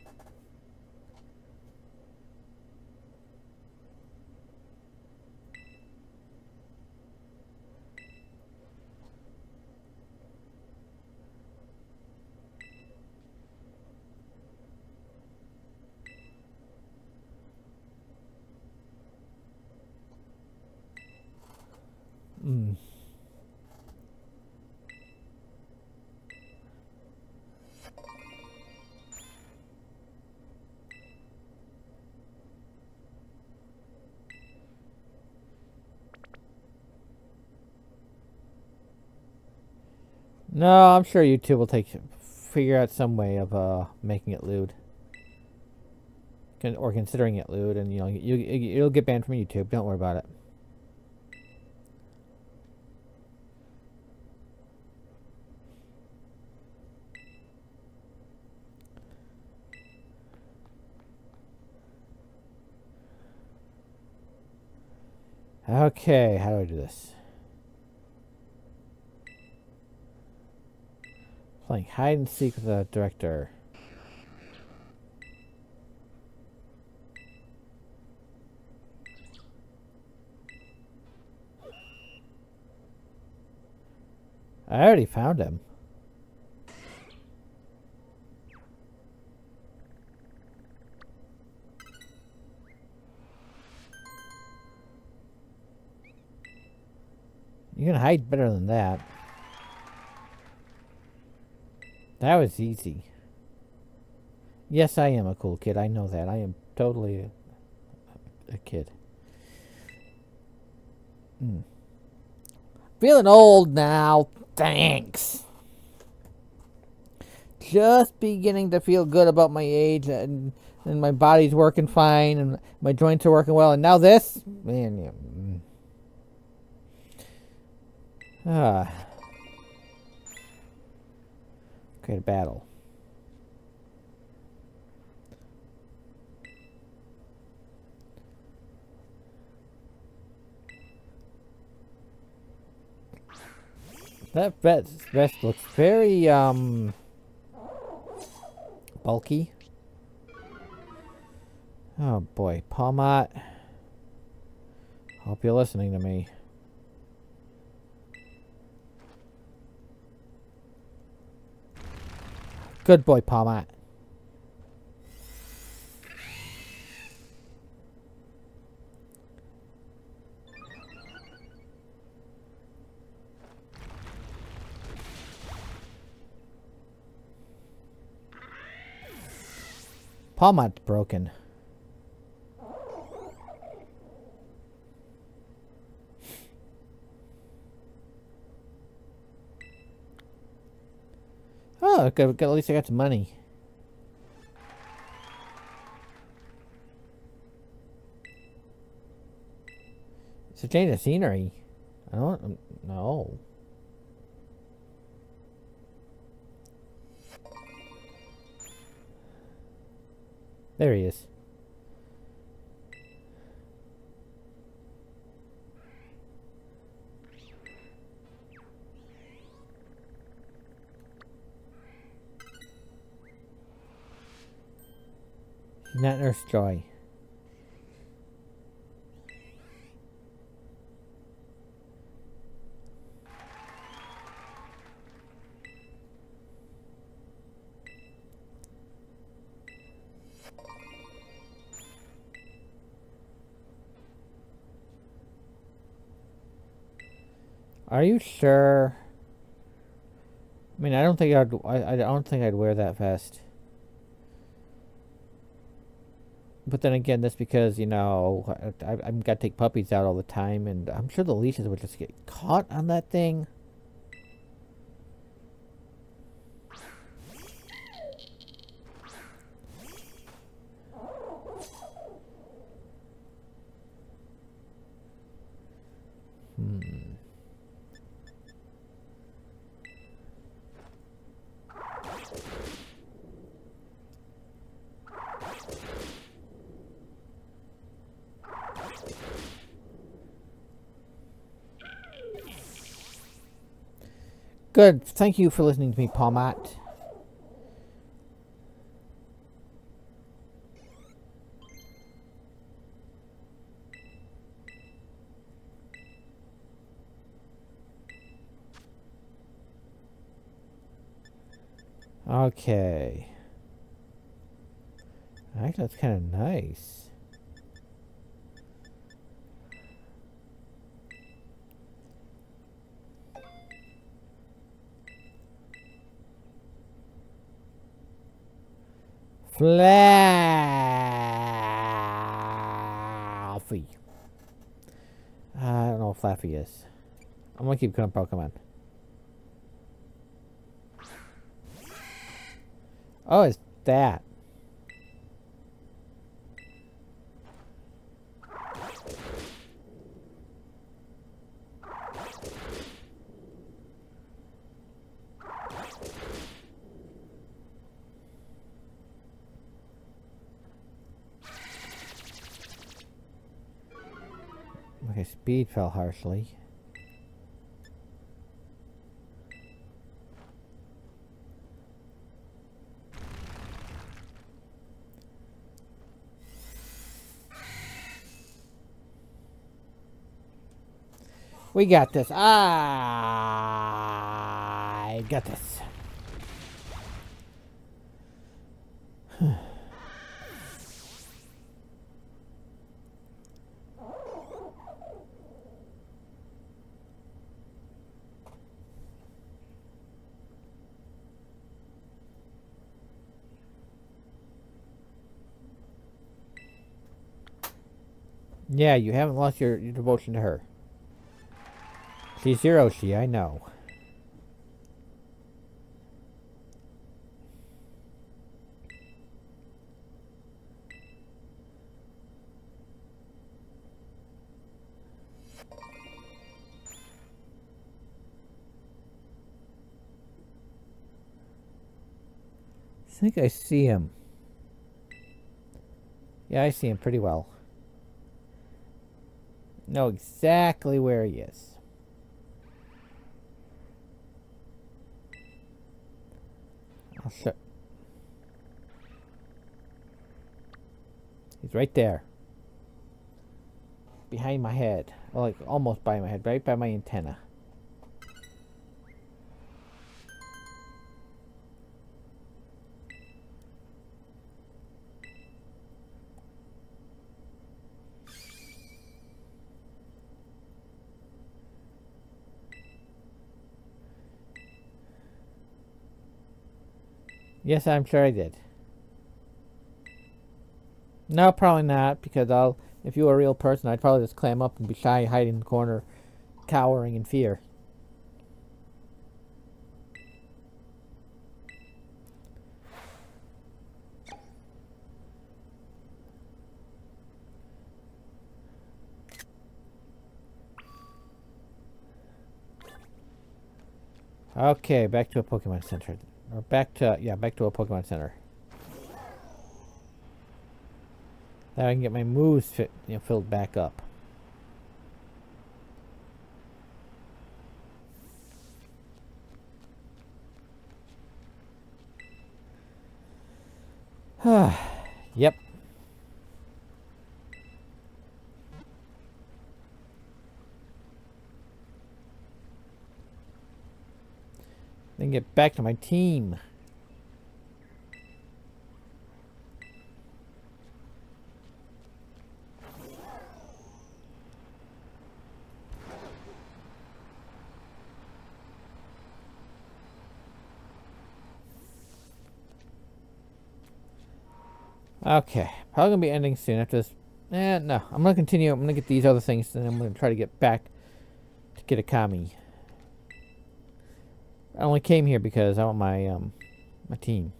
Hmm. No, I'm sure YouTube will figure out some way of making it lewd, or considering it lewd, and you know you'll get banned from YouTube. Don't worry about it. Okay, how do I do this? Playing hide and seek with the director. I already found him. You can hide better than that. That was easy. Yes, I am a cool kid. I know that. I am totally a kid. Feeling old now. Thanks. Just beginning to feel good about my age, and my body's working fine, and my joints are working well, and now this? Man, yeah. Create a battle. That vest looks very, bulky. Oh boy, Palmat. Hope you're listening to me. Good boy, Palmat. Palmat's broken. Oh, good, at least I got some money. It's a change of scenery. I don't know. There he is. Not Nurse Joy. Are you sure? I mean, I don't think I don't think I'd wear that vest. But then again, that's because, you know, I've got to take puppies out all the time, and I'm sure the leashes would just get caught on that thing. Good. Thank you for listening to me, Palmat. Okay. Actually, that's kind of nice. Fluffy. I don't know what Fluffy is. I'm gonna keep killing Pokemon. Oh, it's that. Okay, speed fell harshly. We got this. I got this. Yeah, you haven't lost your devotion to her. She's Hiroshi, I know. think I see him. Yeah, I see him pretty well. Know exactly where he is. I'll show. He's right there. Behind my head. Well, like almost by my head, right by my antenna. Yes, I'm sure I did. No, probably not, because if you were a real person, I'd probably just clam up and be shy, hiding in the corner, cowering in fear. Okay, back to a Pokemon Center. Or back to a Pokemon Center. Now I can get my moves filled back up. Yep. Then get back to my team. Okay, probably gonna be ending soon after this. No, I'm gonna continue. I'm gonna get these other things, and I'm gonna try to get back to get a Kami. I only came here because I want my my team.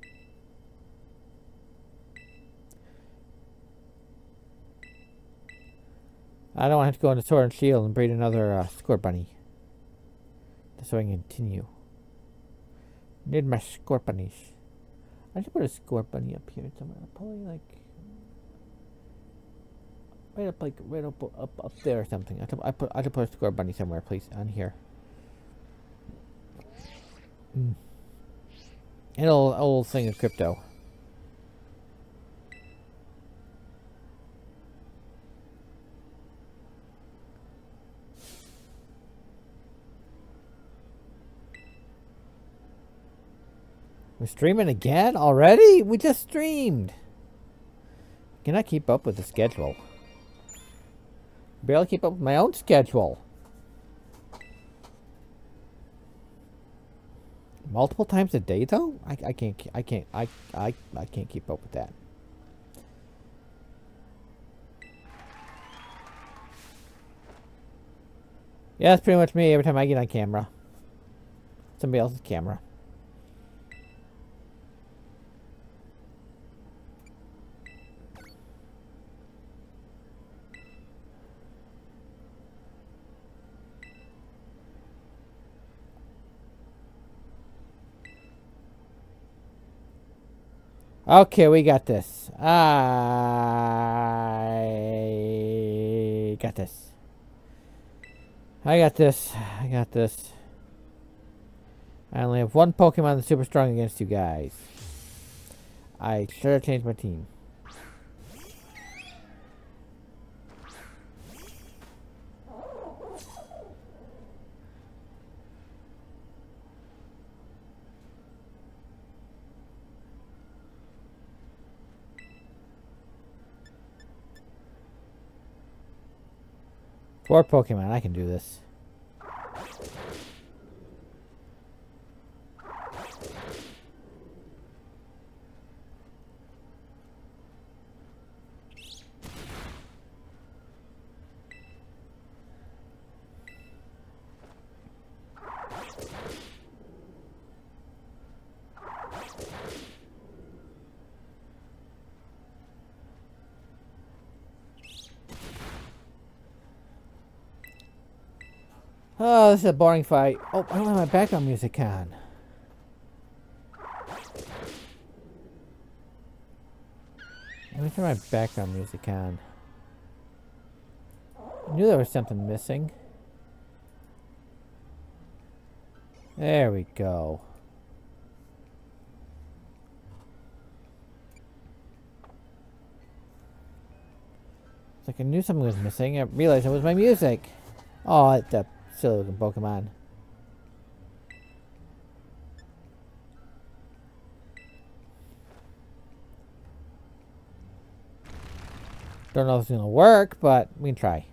I don't want to have to go into Sword and Shield and breed another Scorbunny. Just so I can continue. Need my Scorbunnies. I should put a Scorbunny up here somewhere. Probably like right up there or something. I should put a Scorbunny somewhere, please, on here. An old thing of crypto. We're streaming again already? We just streamed. Can I keep up with the schedule? Barely keep up with my own schedule. Multiple times a day though? I can't keep up with that. Yeah, that's pretty much me every time I get on camera. Somebody else's camera. Okay, we got this. I got this. I got this. I got this. I only have one Pokemon that's super strong against you guys. I should have changed my team. Four Pokemon, I can do this. Oh, this is a boring fight. Oh, I don't have my background music on. Let me turn my background music on. I knew there was something missing. There we go. It's like I knew something was missing. I realized it was my music. Oh, that silly looking Pokemon. Don't know if it's gonna work, but we can try.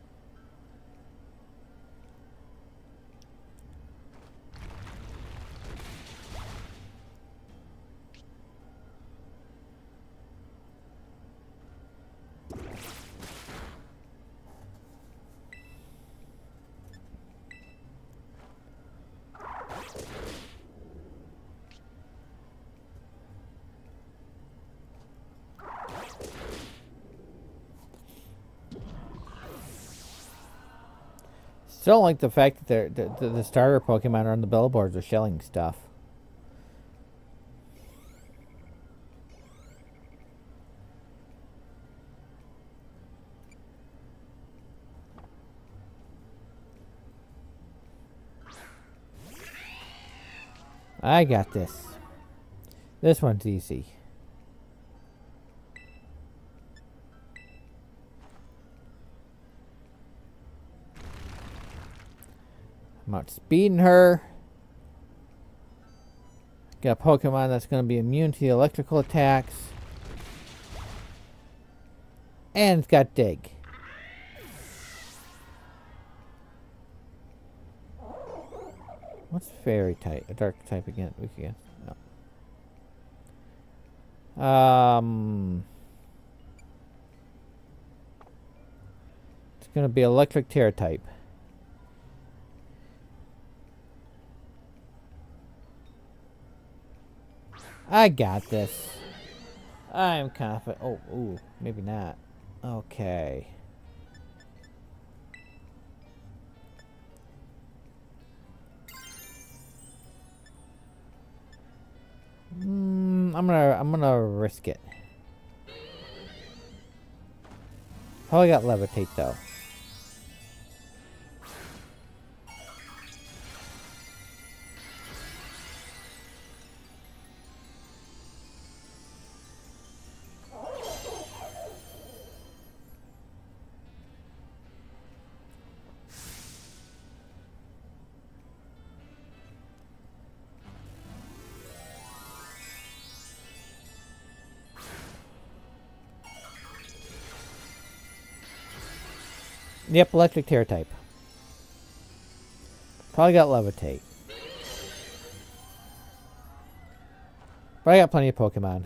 Still don't like the fact that the starter Pokemon are on the billboards are shelling stuff. I got this. This one's easy. I'm outspeeding her. Got a Pokemon that's going to be immune to the electrical attacks. And it's got Dig. What's Fairy type? A Dark type again? Weak again? No. It's going to be Electric Terra type. I got this. I'm confident. Oh, ooh, maybe not. Okay. I'm gonna risk it. Probably got Levitate though. Yep, Electric Terra type. Probably got Levitate. But I got plenty of Pokemon.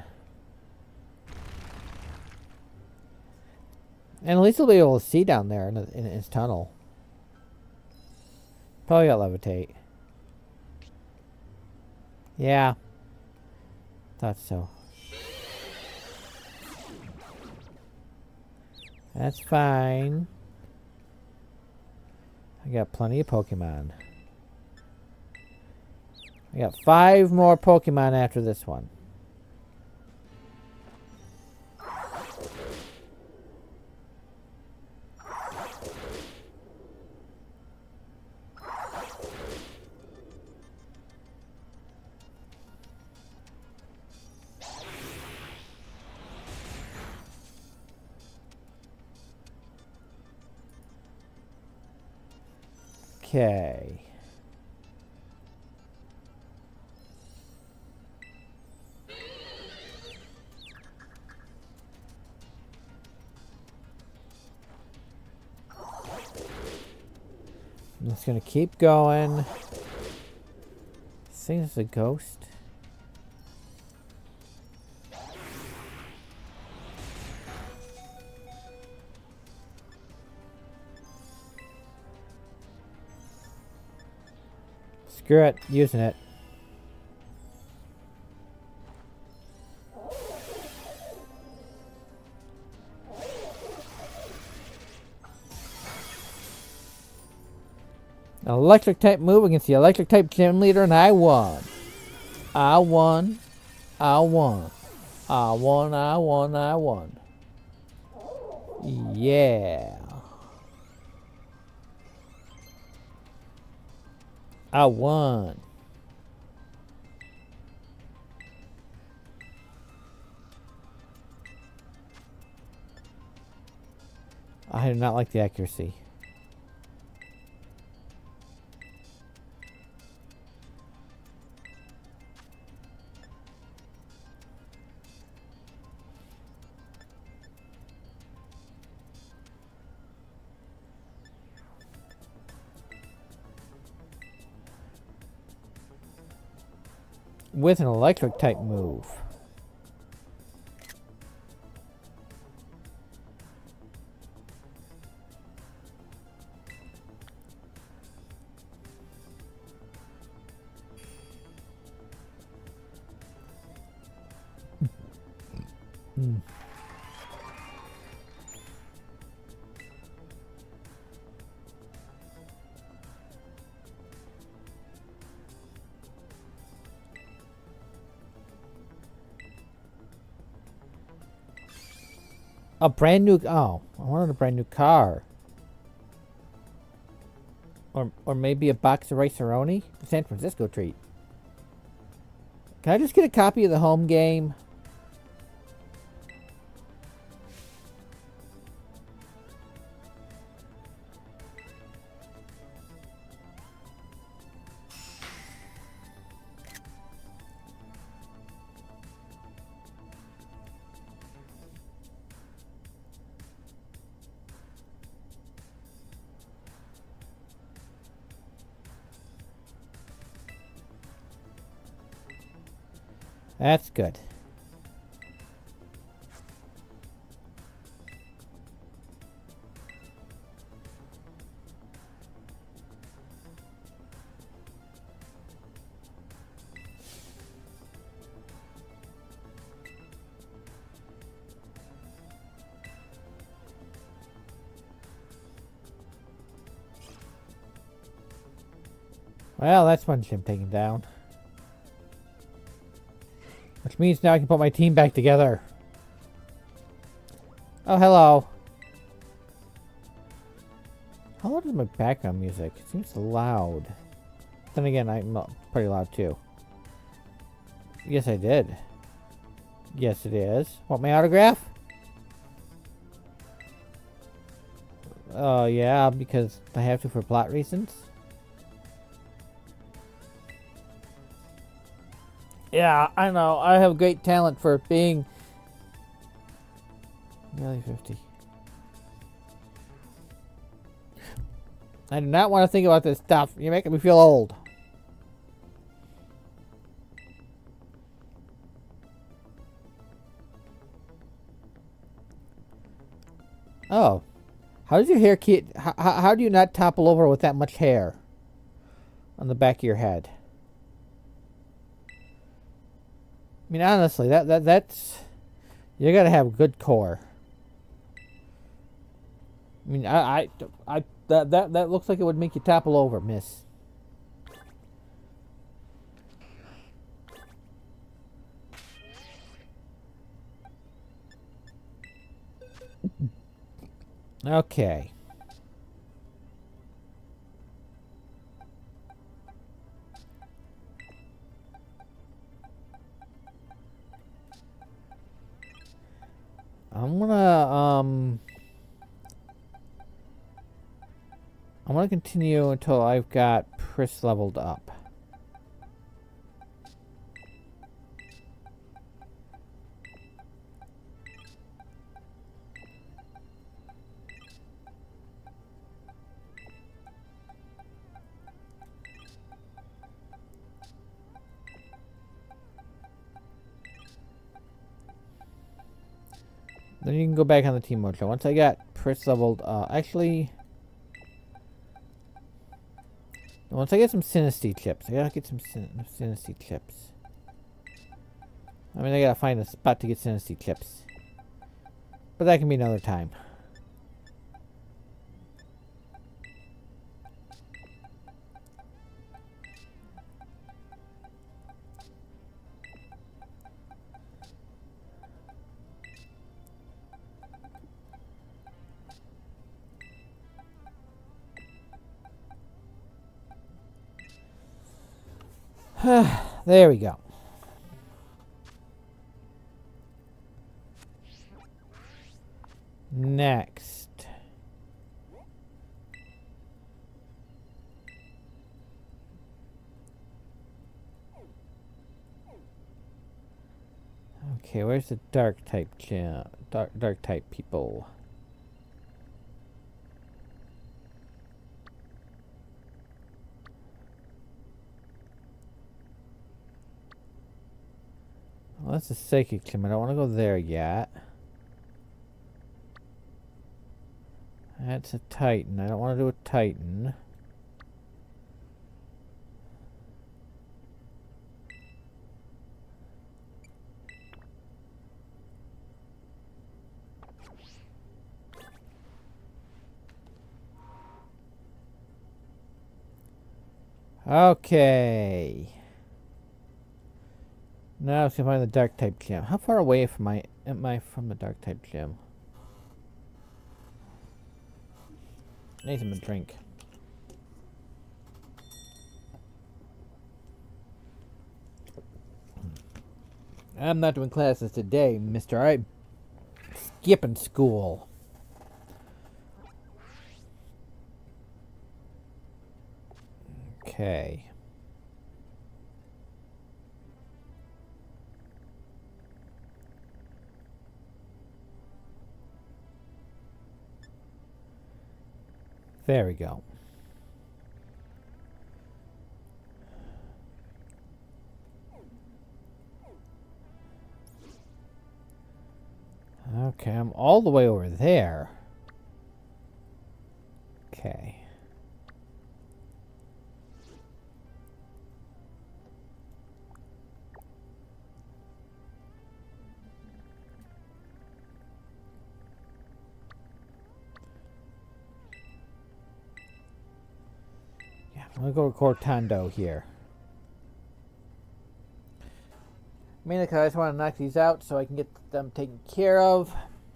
And at least we'll be able to see down there in its tunnel. Probably got Levitate. Yeah. Thought so. That's fine. I got plenty of Pokemon. I got 5 more Pokemon after this one. Okay. I'm just gonna keep going. This thing is a ghost. Screw it, using it. An electric type move against the electric type gym leader, and I won. I won. I won, I won, I won. Yeah. I won. I do not like the accuracy. With an electric type move. A brand new... Oh, I wanted a brand new car. Or maybe a box of rice-a-roni? A San Francisco treat. Can I just get a copy of the home game? That's good. Well, that's one ship taken down. Which means now I can put my team back together. Oh, hello. How loud is my background music? It seems loud. Then again, I'm pretty loud too. Yes, I did. Yes, it is. Want my autograph? Oh, yeah, because I have to for plot reasons. Yeah, I know. I have great talent for being nearly 50. I do not want to think about this stuff. You're making me feel old. Oh. How does your hair keep... How do you not topple over with that much hair on the back of your head? I mean, honestly, that's... You gotta have a good core. I mean, that looks like it would make you topple over, miss. Okay. I'm gonna continue until I've got Pris leveled up. Then you can go back on the team mode. So once I got Pris leveled, actually, once I get some Synesty chips, I gotta get some Synesty chips. I mean, I gotta find a spot to get Synesty chips, but that can be another time. There we go. Next. Okay, where's the dark type dark type people? Well, that's a psychic gym. I don't want to go there yet. That's a Titan. I don't want to do a Titan. Okay. Now let's find the dark type gym. How far away am I from the dark type gym? I need some to drink. I'm not doing classes today, mister. I'm skipping school. Okay. There we go. Okay, I'm all the way over there. Okay. Yeah, I'm gonna go to Cortando here. Mainly because I just want to knock these out so I can get them taken care of.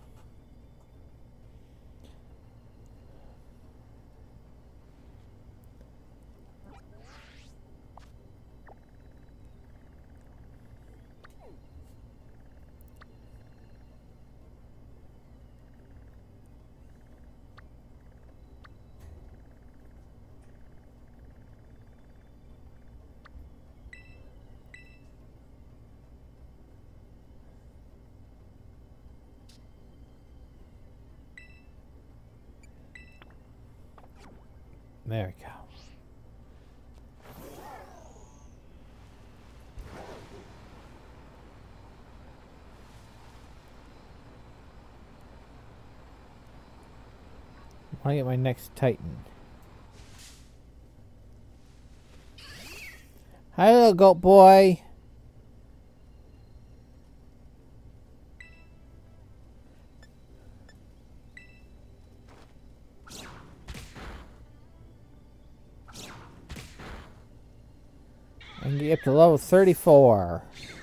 There we go. I want to get my next Titan. Hi, little goat boy. I can get up to level 34.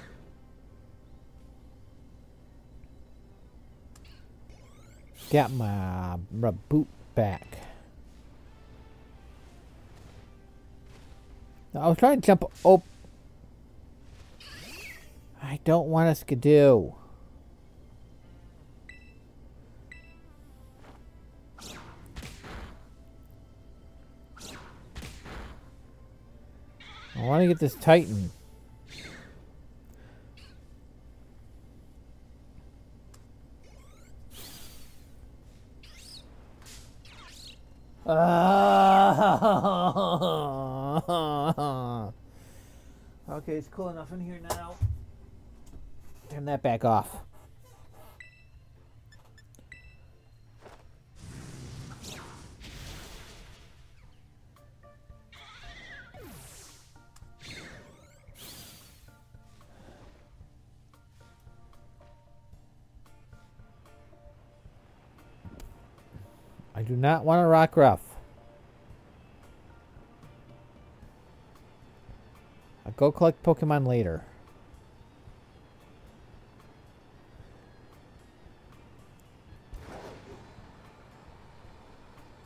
Got my reboot back. I was trying to jump up. I don't want a skidoo. I want to get this Titan. Okay, it's cool enough in here now. Turn that back off. I do not want a rock ruff. I'll go collect Pokemon later.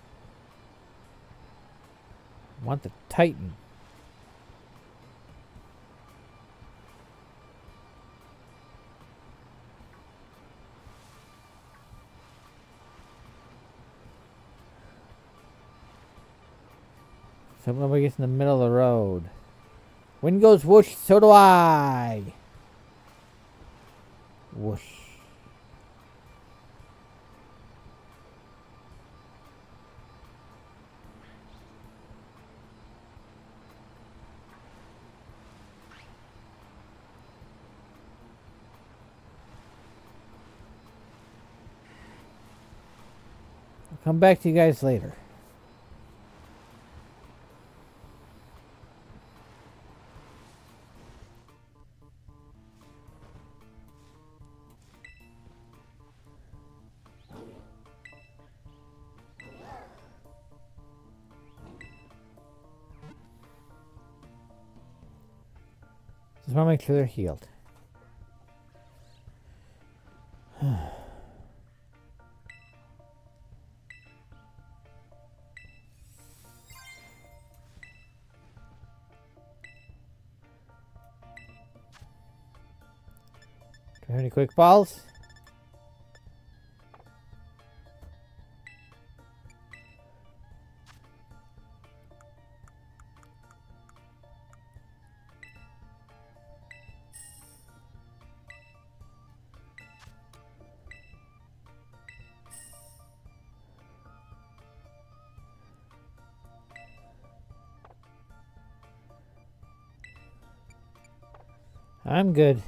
I want the Titan. hope nobody gets in the middle of the road. Wind goes whoosh, so do I. Whoosh. I'll come back to you guys later. Just want to make sure they're healed. Do you have any quick balls? I'm good.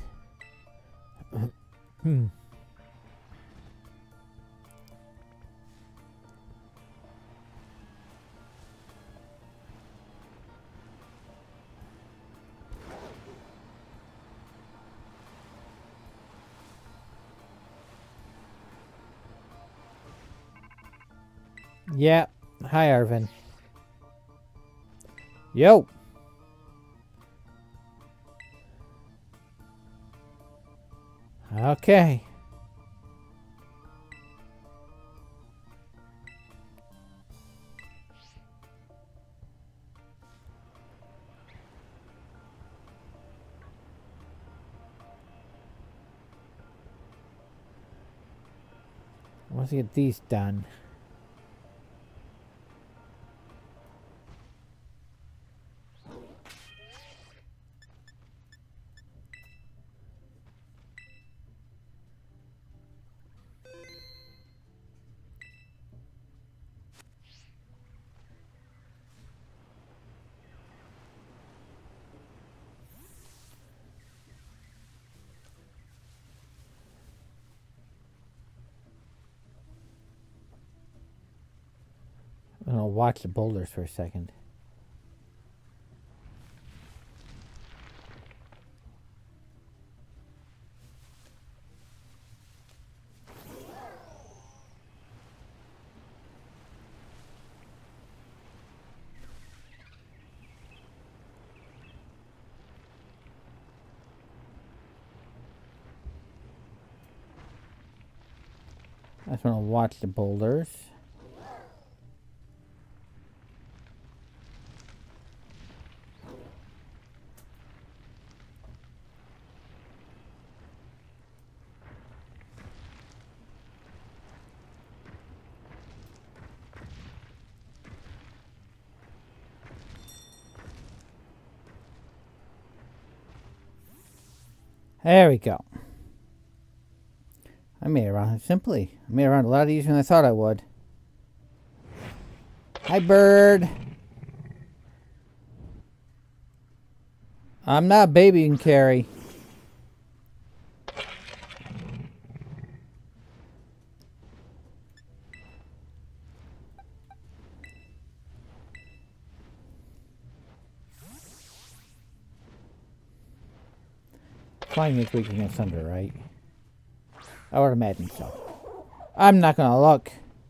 Yeah. Hi, Arvin. Yo. Okay. Once I get these done. I'm gonna watch the boulders for a second. I just want to watch the boulders. There we go. I made it around simply. I made it around a lot easier than I thought I would. Hi, bird. I'm not a baby you can carry. Flying is weak against thunder, right? I would imagine so. I'm not gonna look.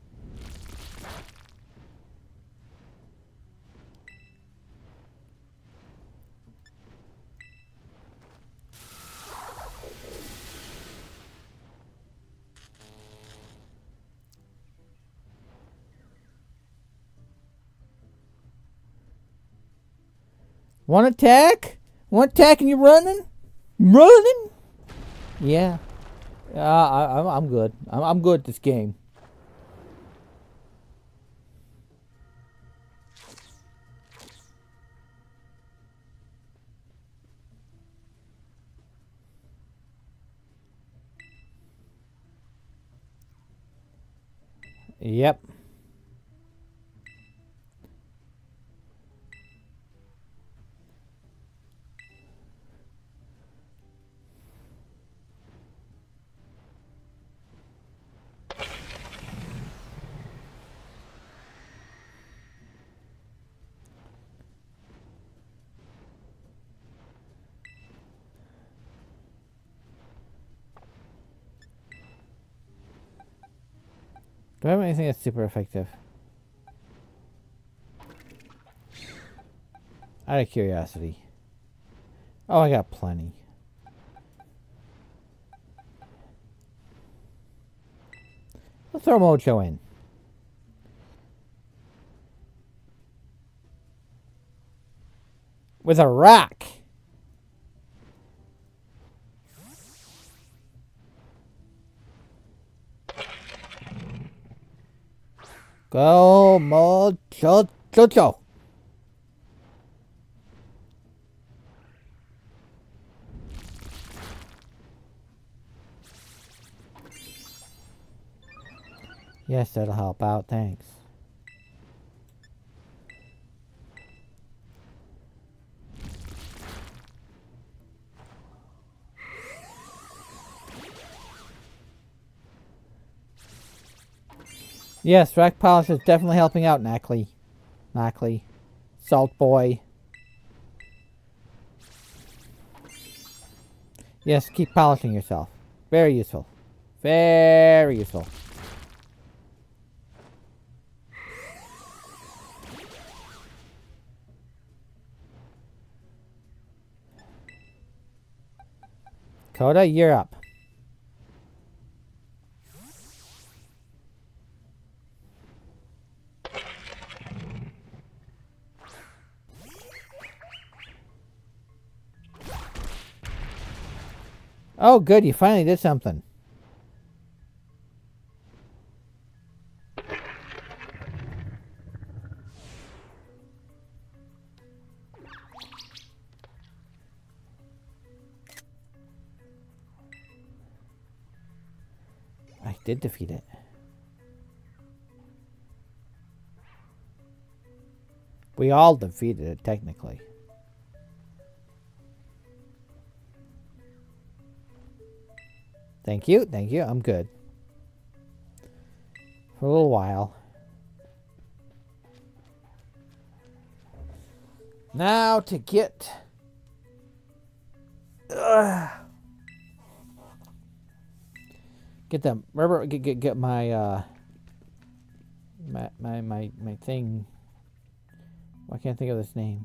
One attack? One attack and you're running? Running? Yeah. I'm good. I'm good at this game. Yep. Do I have anything that's super effective? Out of curiosity. Oh, I got plenty. Let's throw Mojo in. With a rock. Go Mojo. Yes, that'll help out. Thanks. Yes, rack polish is definitely helping out, Knackley. Salt boy. Yes, keep polishing yourself. Very useful. Very useful. Coda, you're up. Oh, good. You finally did something. I did defeat it. We all defeated it, technically. Thank you. Thank you. I'm good. For a little while. Now to get... Get them. Remember, get my, my thing. Why can't I think of this name?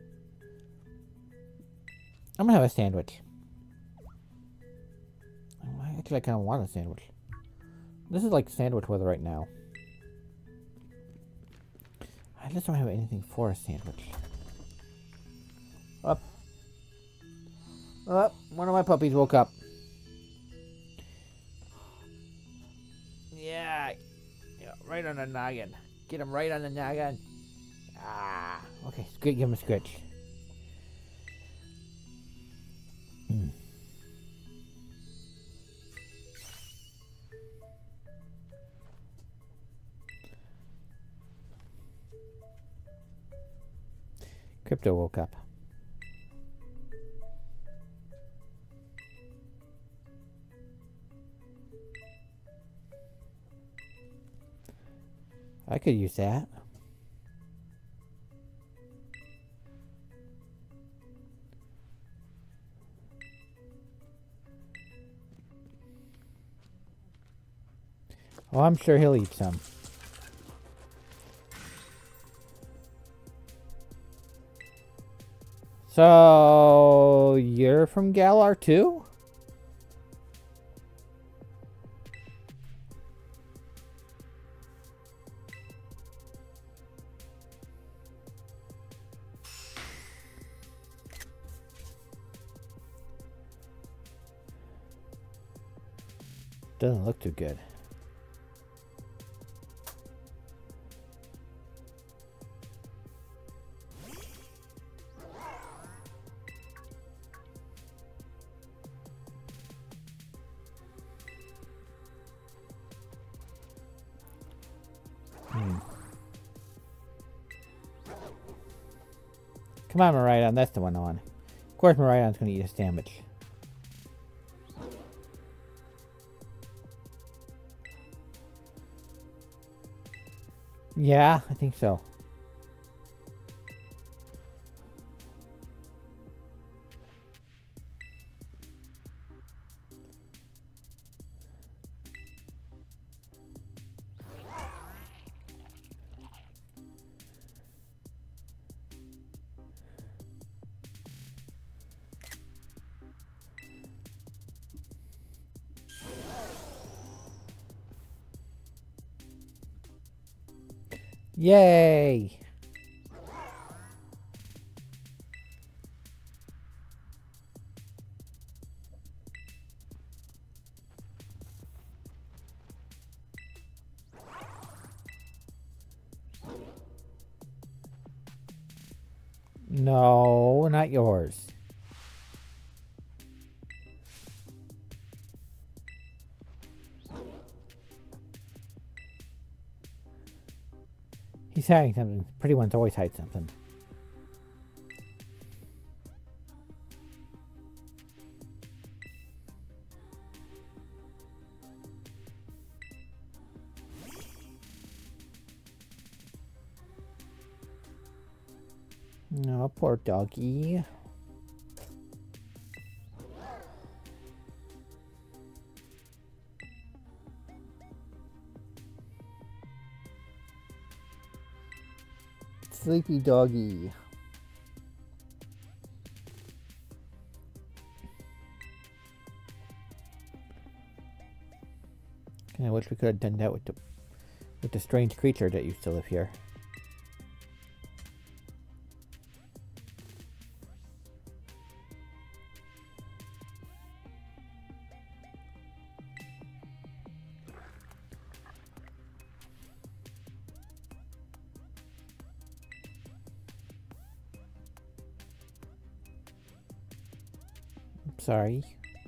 I'm gonna have a sandwich. Actually, I kind of want a sandwich. This is like sandwich weather right now. I just don't have anything for a sandwich. Up. Up. One of my puppies woke up. Yeah. Right on the noggin. Get him right on the noggin. Ah. Okay, give him a scratch. Crypto woke up. I could use that. Oh, I'm sure he'll eat some. So, you're from Galar too? Doesn't look too good. Come on, Miraidon. That's the one I want. Of course, Miraidon's going to eat us damage. Yeah, I think so. Yay! No, not yours. He's hiding something. Pretty ones always hide something. No, poor doggy. Sleepy doggy. I wish we could have done that with the strange creature that used to live here. Sorry.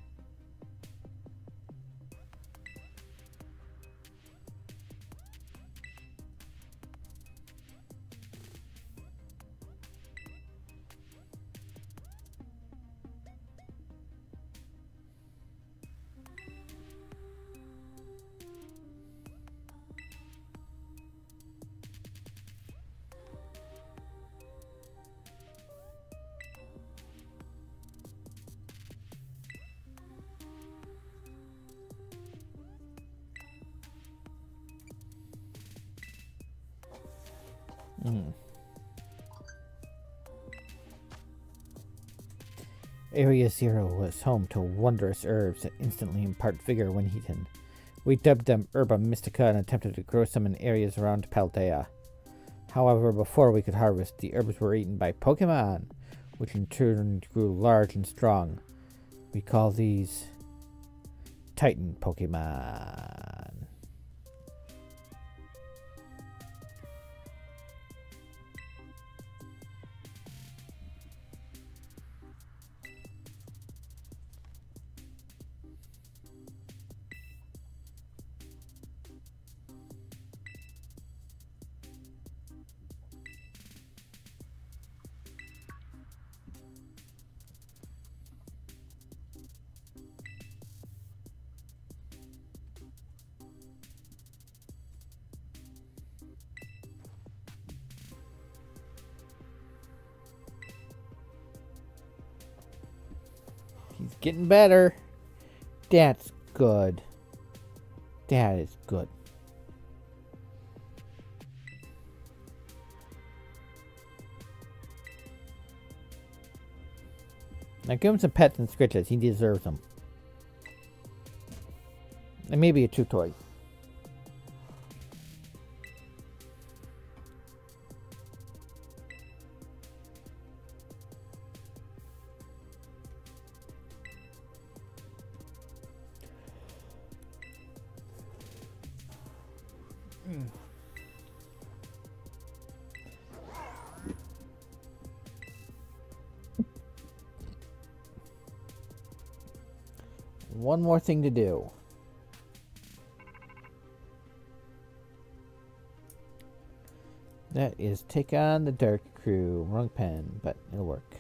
Area 0 was home to wondrous herbs that instantly impart vigor when eaten. We dubbed them Herba Mystica and attempted to grow some in areas around Paldea. However, before we could harvest, the herbs were eaten by Pokemon, which in turn grew large and strong. We call these Titan Pokemon. He's getting better. That's good. That is good. Now give him some pets and scritches. He deserves them. And maybe a chew toy. One more thing to do. That is take on the dark crew. Wrong pen, but it'll work.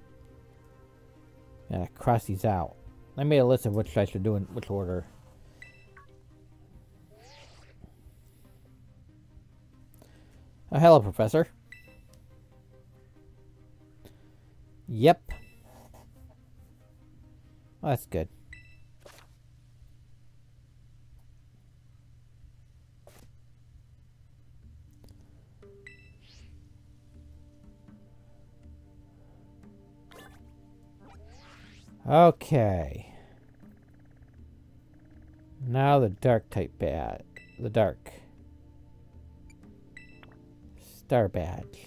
Gotta cross these out. I made a list of which I should do in which order. Oh, hello, Professor. Yep. Oh, that's good. Okay. Now the dark type badge. The dark. Star badge.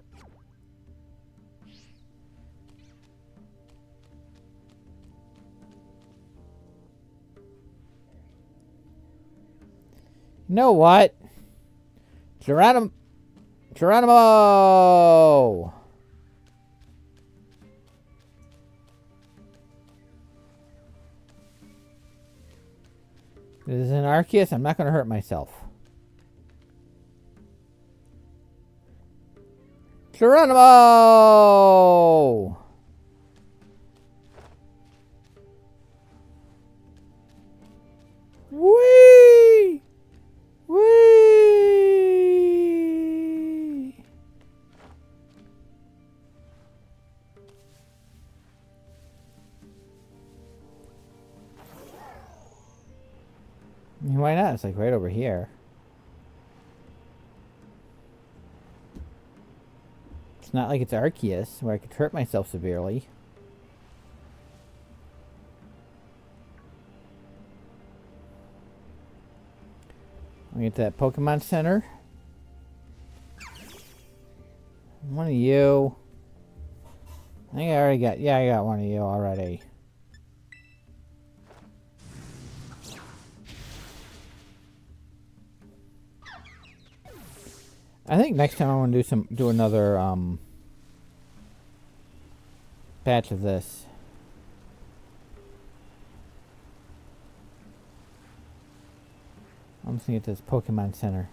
You know what? Geronimo! This is an Arceus. I'm not going to hurt myself. Geronimo! Whee! Whee! I mean, why not? It's like right over here. It's not like it's Arceus, where I could hurt myself severely. I'll get to that Pokemon Center. One of you. I think I already got... Yeah, I got one of you already. I think next time I want to do another batch of this. I'm just gonna get to this Pokemon Center.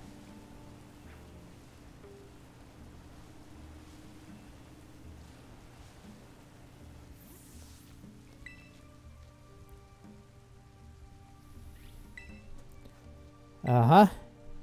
Uh-huh.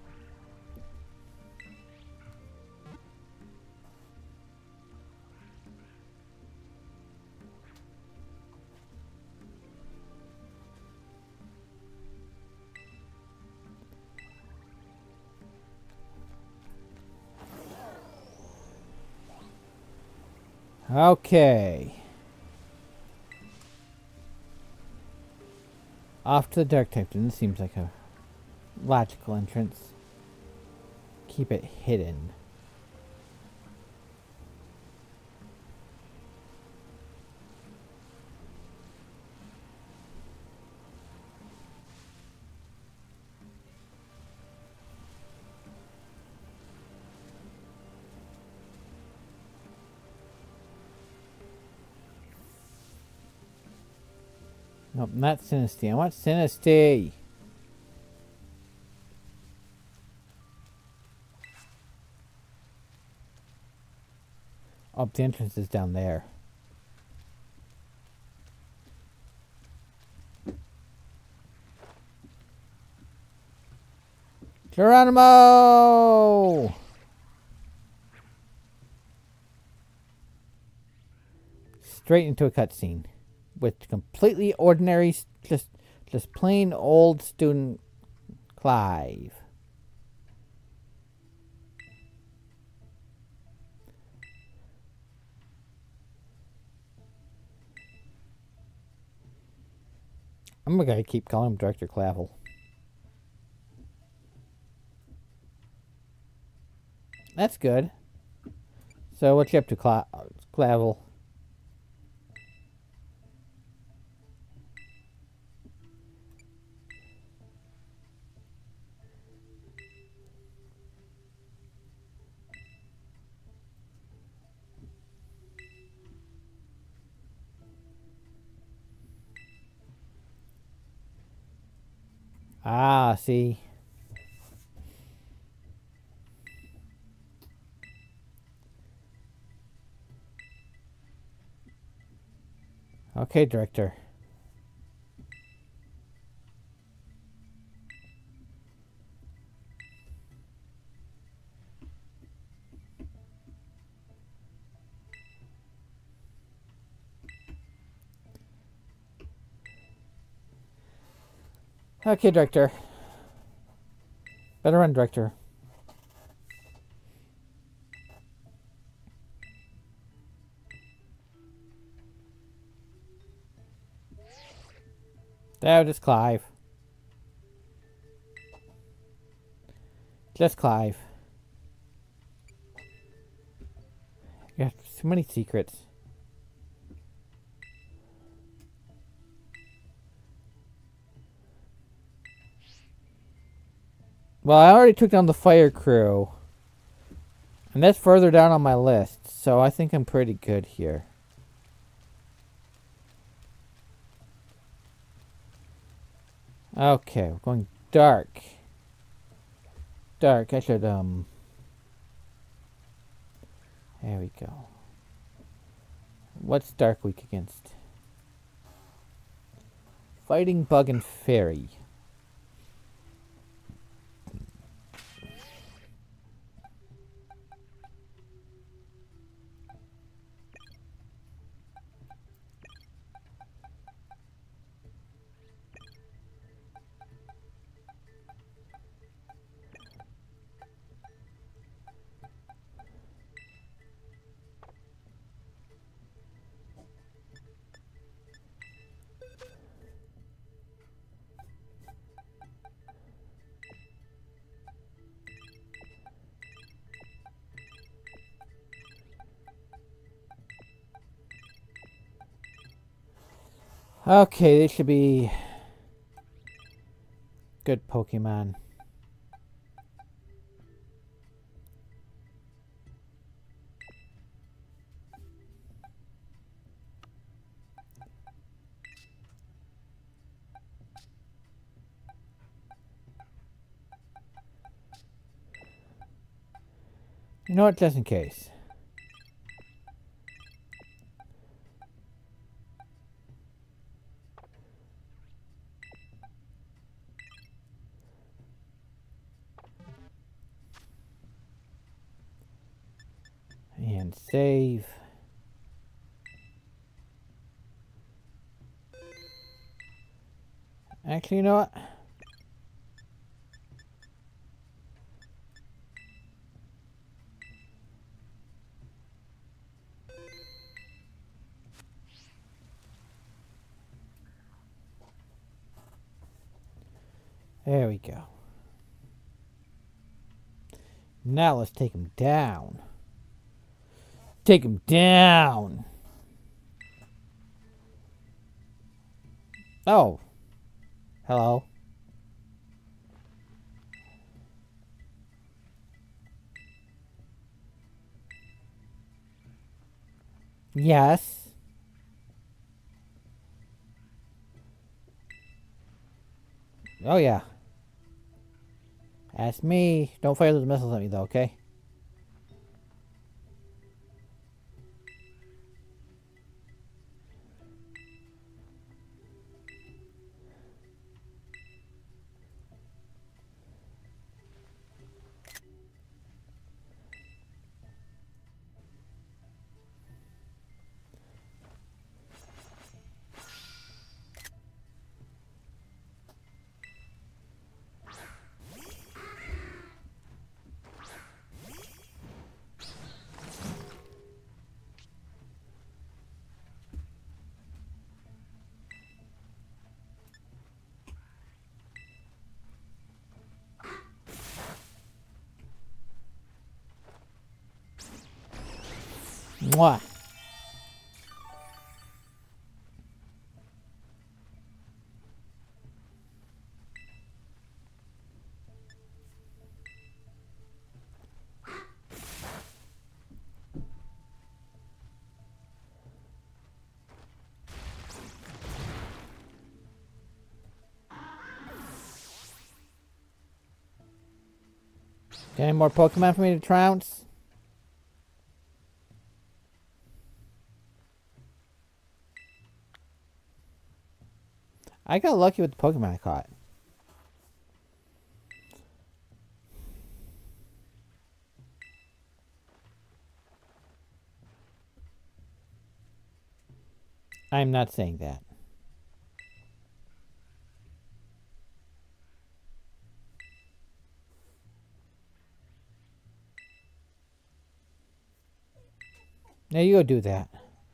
Okay. Off to the dark type. This seems like a logical entrance. Keep it hidden. Nope, not Sinistea. I want Sinistea. Oh, the entrance is down there. Geronimo! Straight into a cutscene. With completely ordinary, just plain old student Clive. I'm gonna keep calling him Director Clavel. That's good. So what you up to, Clavel? Ah, see. Okay, Director. Okay, Director. Better run, Director. There, just Clive. Just Clive. You have so many secrets. Well, I already took down the fire crew. And that's further down on my list. So I think I'm pretty good here. Okay, we're going dark. Dark, I should, there we go. What's Dark weak against? Fighting Bug and Fairy. Okay, they should be good Pokemon. You know what, just in case. And save. Actually, you know what? There we go. Now let's take him down. Take him down. Oh. Hello. Yes. Oh yeah. Ask me. Don't fire those missiles at me though, okay? Mwah. Got any more Pokemon for me to trounce? I got lucky with the Pokemon I caught. I'm not saying that. Now you go do that.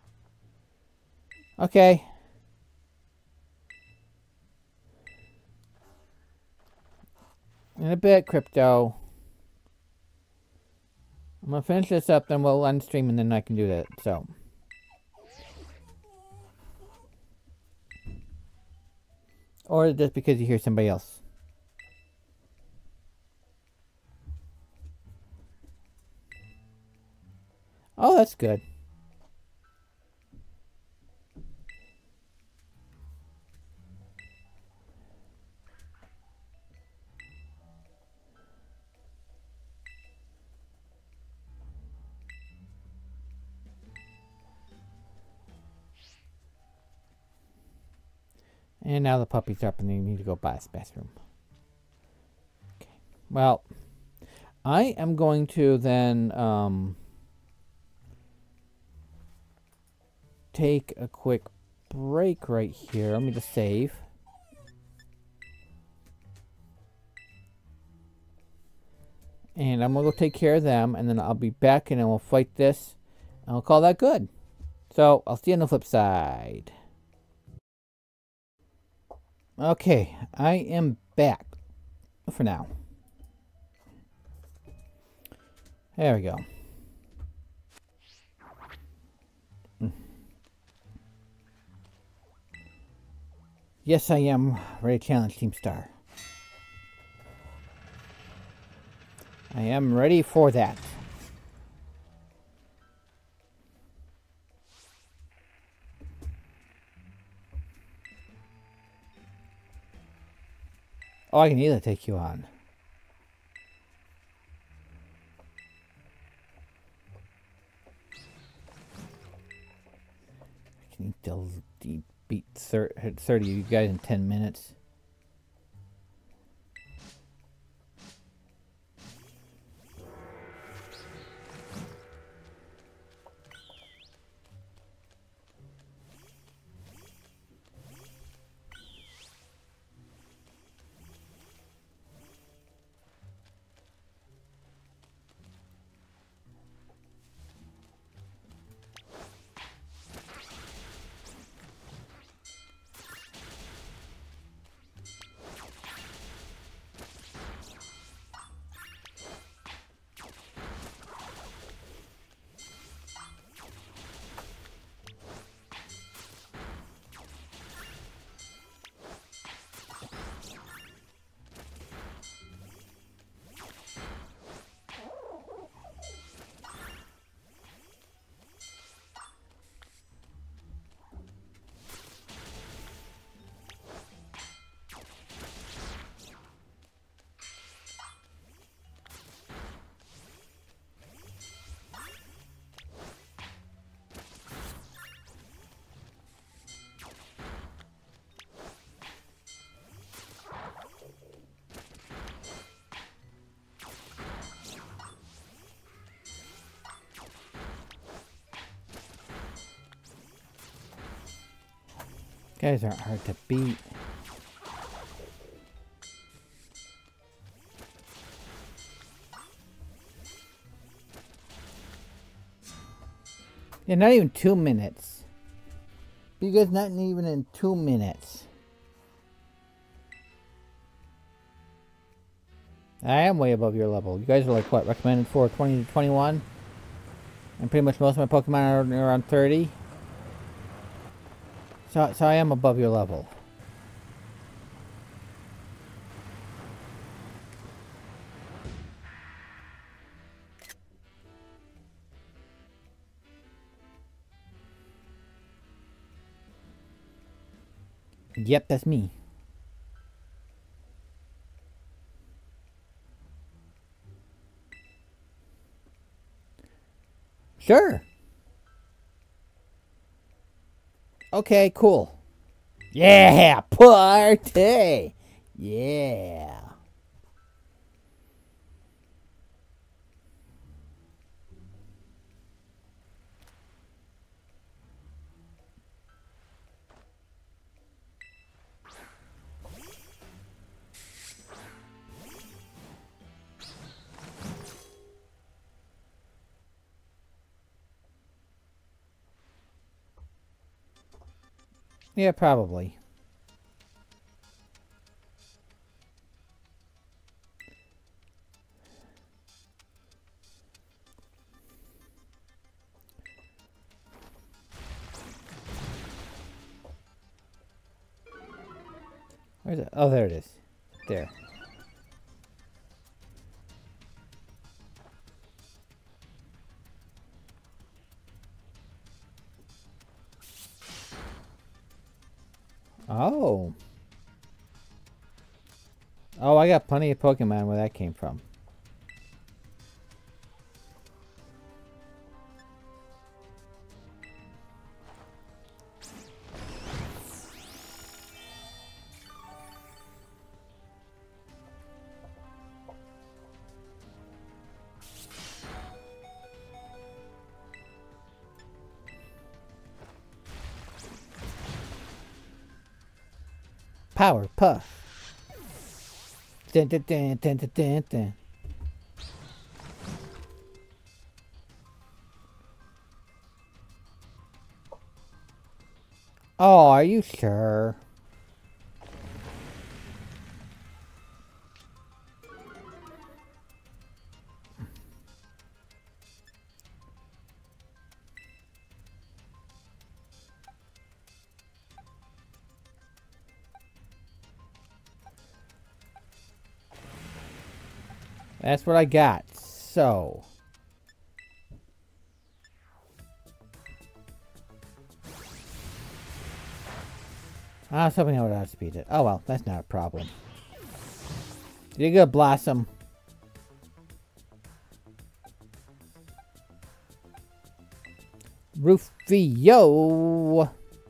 Okay. In a bit, Crypto. I'm gonna finish this up, then we'll end stream, and then I can do that. So. Or just because you hear somebody else. Oh, that's good. And now the puppy's up and they need to go by his bathroom. Okay. Well, I am going to then take a quick break right here. Let me just save. And I'm going to go take care of them, and then I'll be back and then we'll fight this. And I'll call that good. So, I'll see you on the flip side. Okay, I am back for now. There we go. Yes, I am ready to challenge Team Star. I am ready for that. Oh, I can either take you on. I can beat 30 of you guys in 10 minutes. Guys aren't hard to beat. Yeah, not even 2 minutes. You guys not even in 2 minutes. I am way above your level. You guys are like what, recommended for 20 to 21? And pretty much most of my Pokemon are around 30. So I am above your level. Yep, that's me. Sure. Okay, cool. Yeah, party. Yeah. Yeah, probably. Where's it? Oh, there it is. There. Oh. Oh, I got plenty of Pokemon where that came from. Power Puff. Dun, dun, dun, dun, dun, dun, dun. Oh, are you sure? That's what I got. So. I was hoping I would outspeed it. Oh well, that's not a problem. You good, Blossom? Rufio.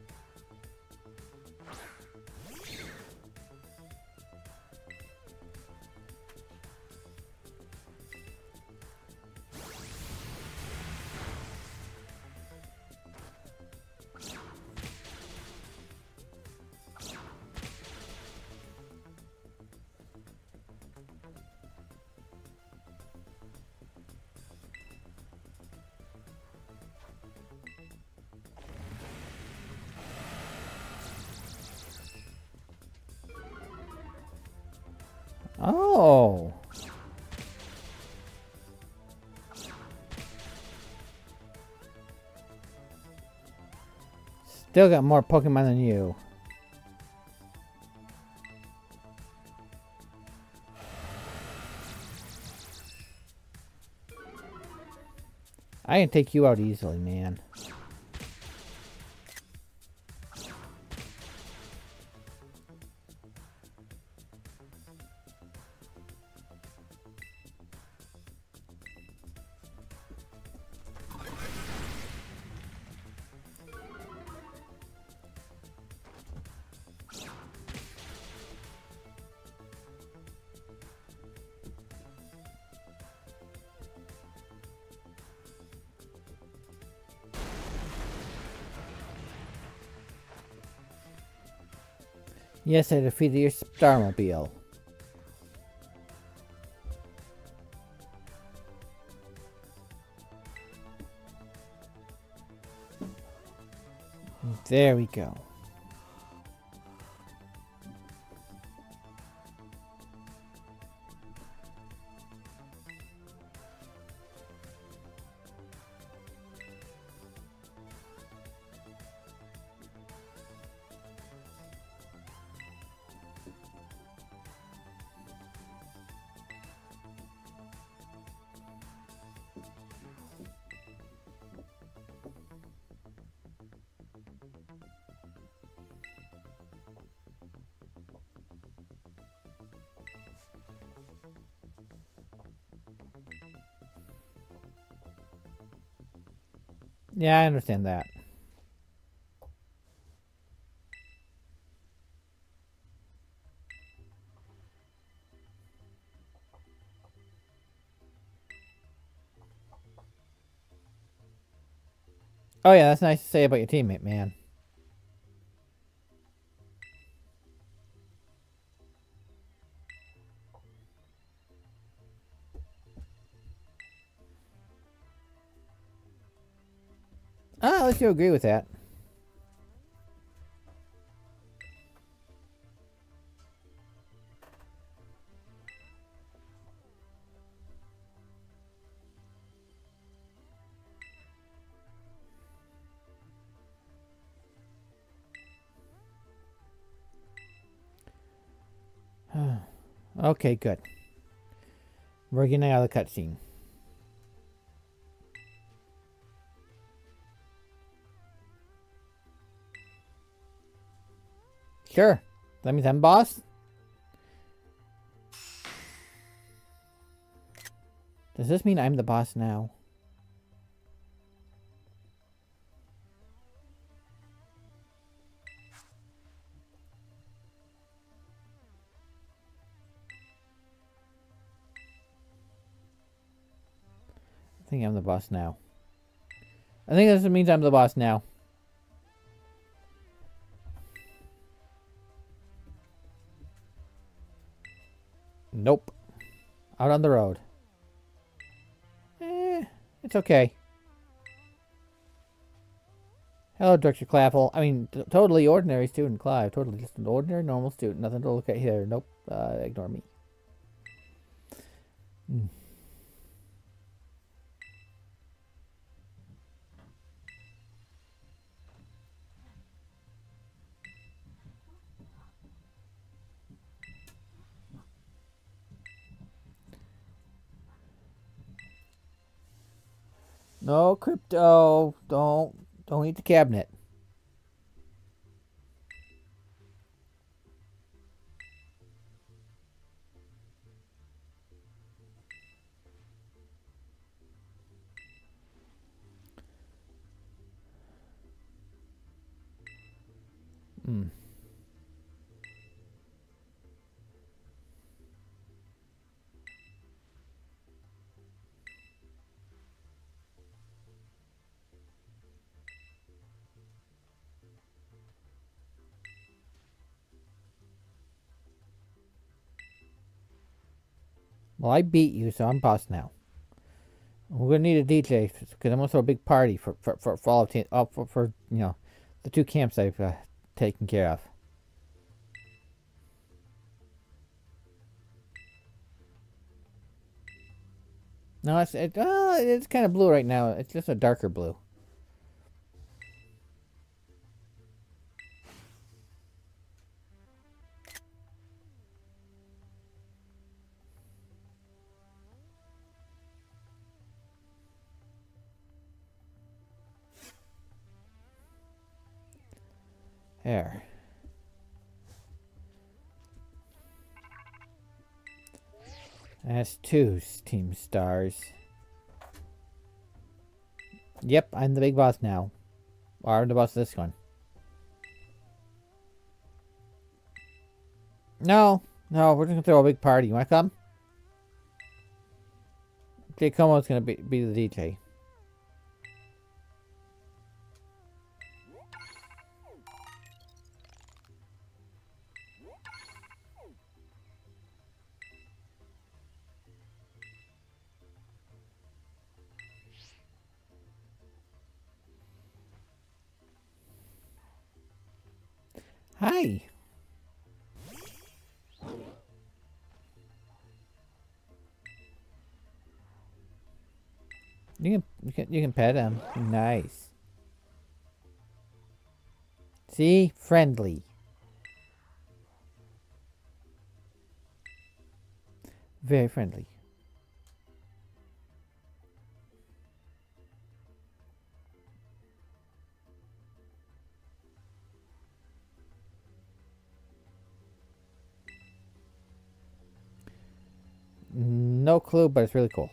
Oh. Still got more Pokemon than you. I can take you out easily, man. Yes, I defeated your Starmobile. There we go. Yeah, I understand that. Oh yeah, that's nice to say about your teammate, man. Ah, at least you agree with that. Okay, good. We're getting out of the cutscene. Sure. That means I'm boss? Does this mean I'm the boss now? I think I'm the boss now. I think this means I'm the boss now. Nope. Out on the road. It's okay. Hello, Dr. Claffle. I mean, totally ordinary student Clive. Totally just an ordinary, normal student. Nothing to look at here. Nope. Ignore me. No crypto. Don't eat the cabinet. Well, I beat you, so I'm boss now. We're gonna need a DJ because I'm gonna throw a big party for all of team, for you know, the two camps I've taken care of. No, it's kind of blue right now. It's just a darker blue. There. That's two team stars. Yep, I'm the big boss now. Or I'm the boss of this one. No, we're just gonna throw a big party. You wanna come? Okay, Como's gonna be the DJ. Hi. You can pet him. Nice. See? Friendly. Very friendly. No clue, but it's really cool.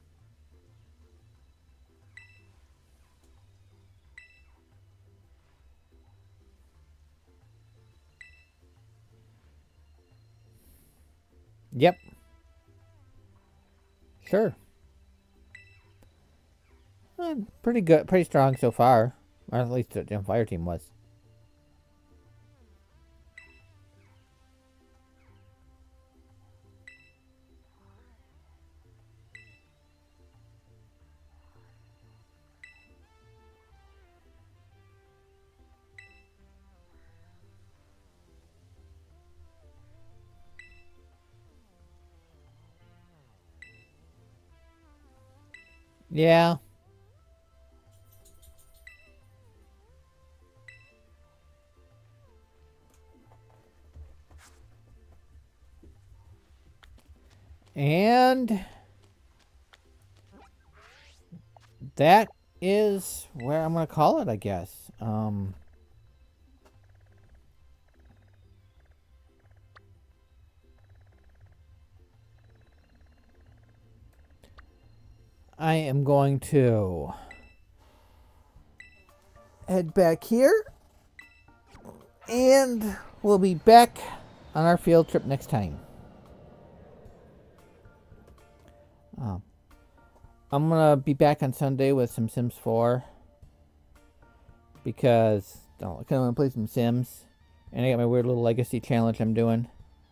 Yep. Sure. Pretty good. Pretty strong so far. Or at least the fire team was. Yeah. And that is where I'm going to call it, I guess. I am going to head back here. And we'll be back on our field trip next time. I'm going to be back on Sunday with some Sims 4. Because I kind of want to play some Sims. And I got my weird little legacy challenge I'm doing.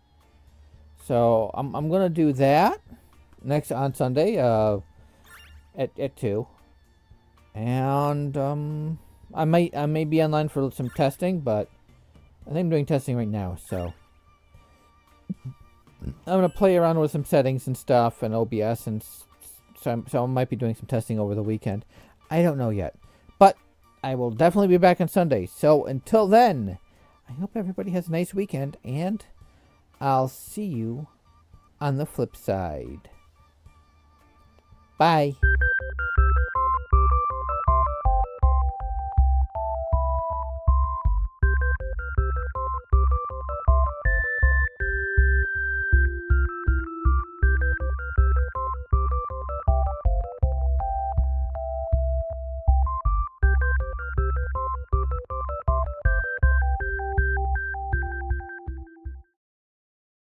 So I'm going to do that next on Sunday at 2. And I may be online for some testing, but I think I'm doing testing right now, so I'm gonna play around with some settings and stuff and OBS, and so I might be doing some testing over the weekend. I don't know yet, but I will definitely be back on Sunday. So until then, I hope everybody has a nice weekend, and I'll see you on the flip side. Bye.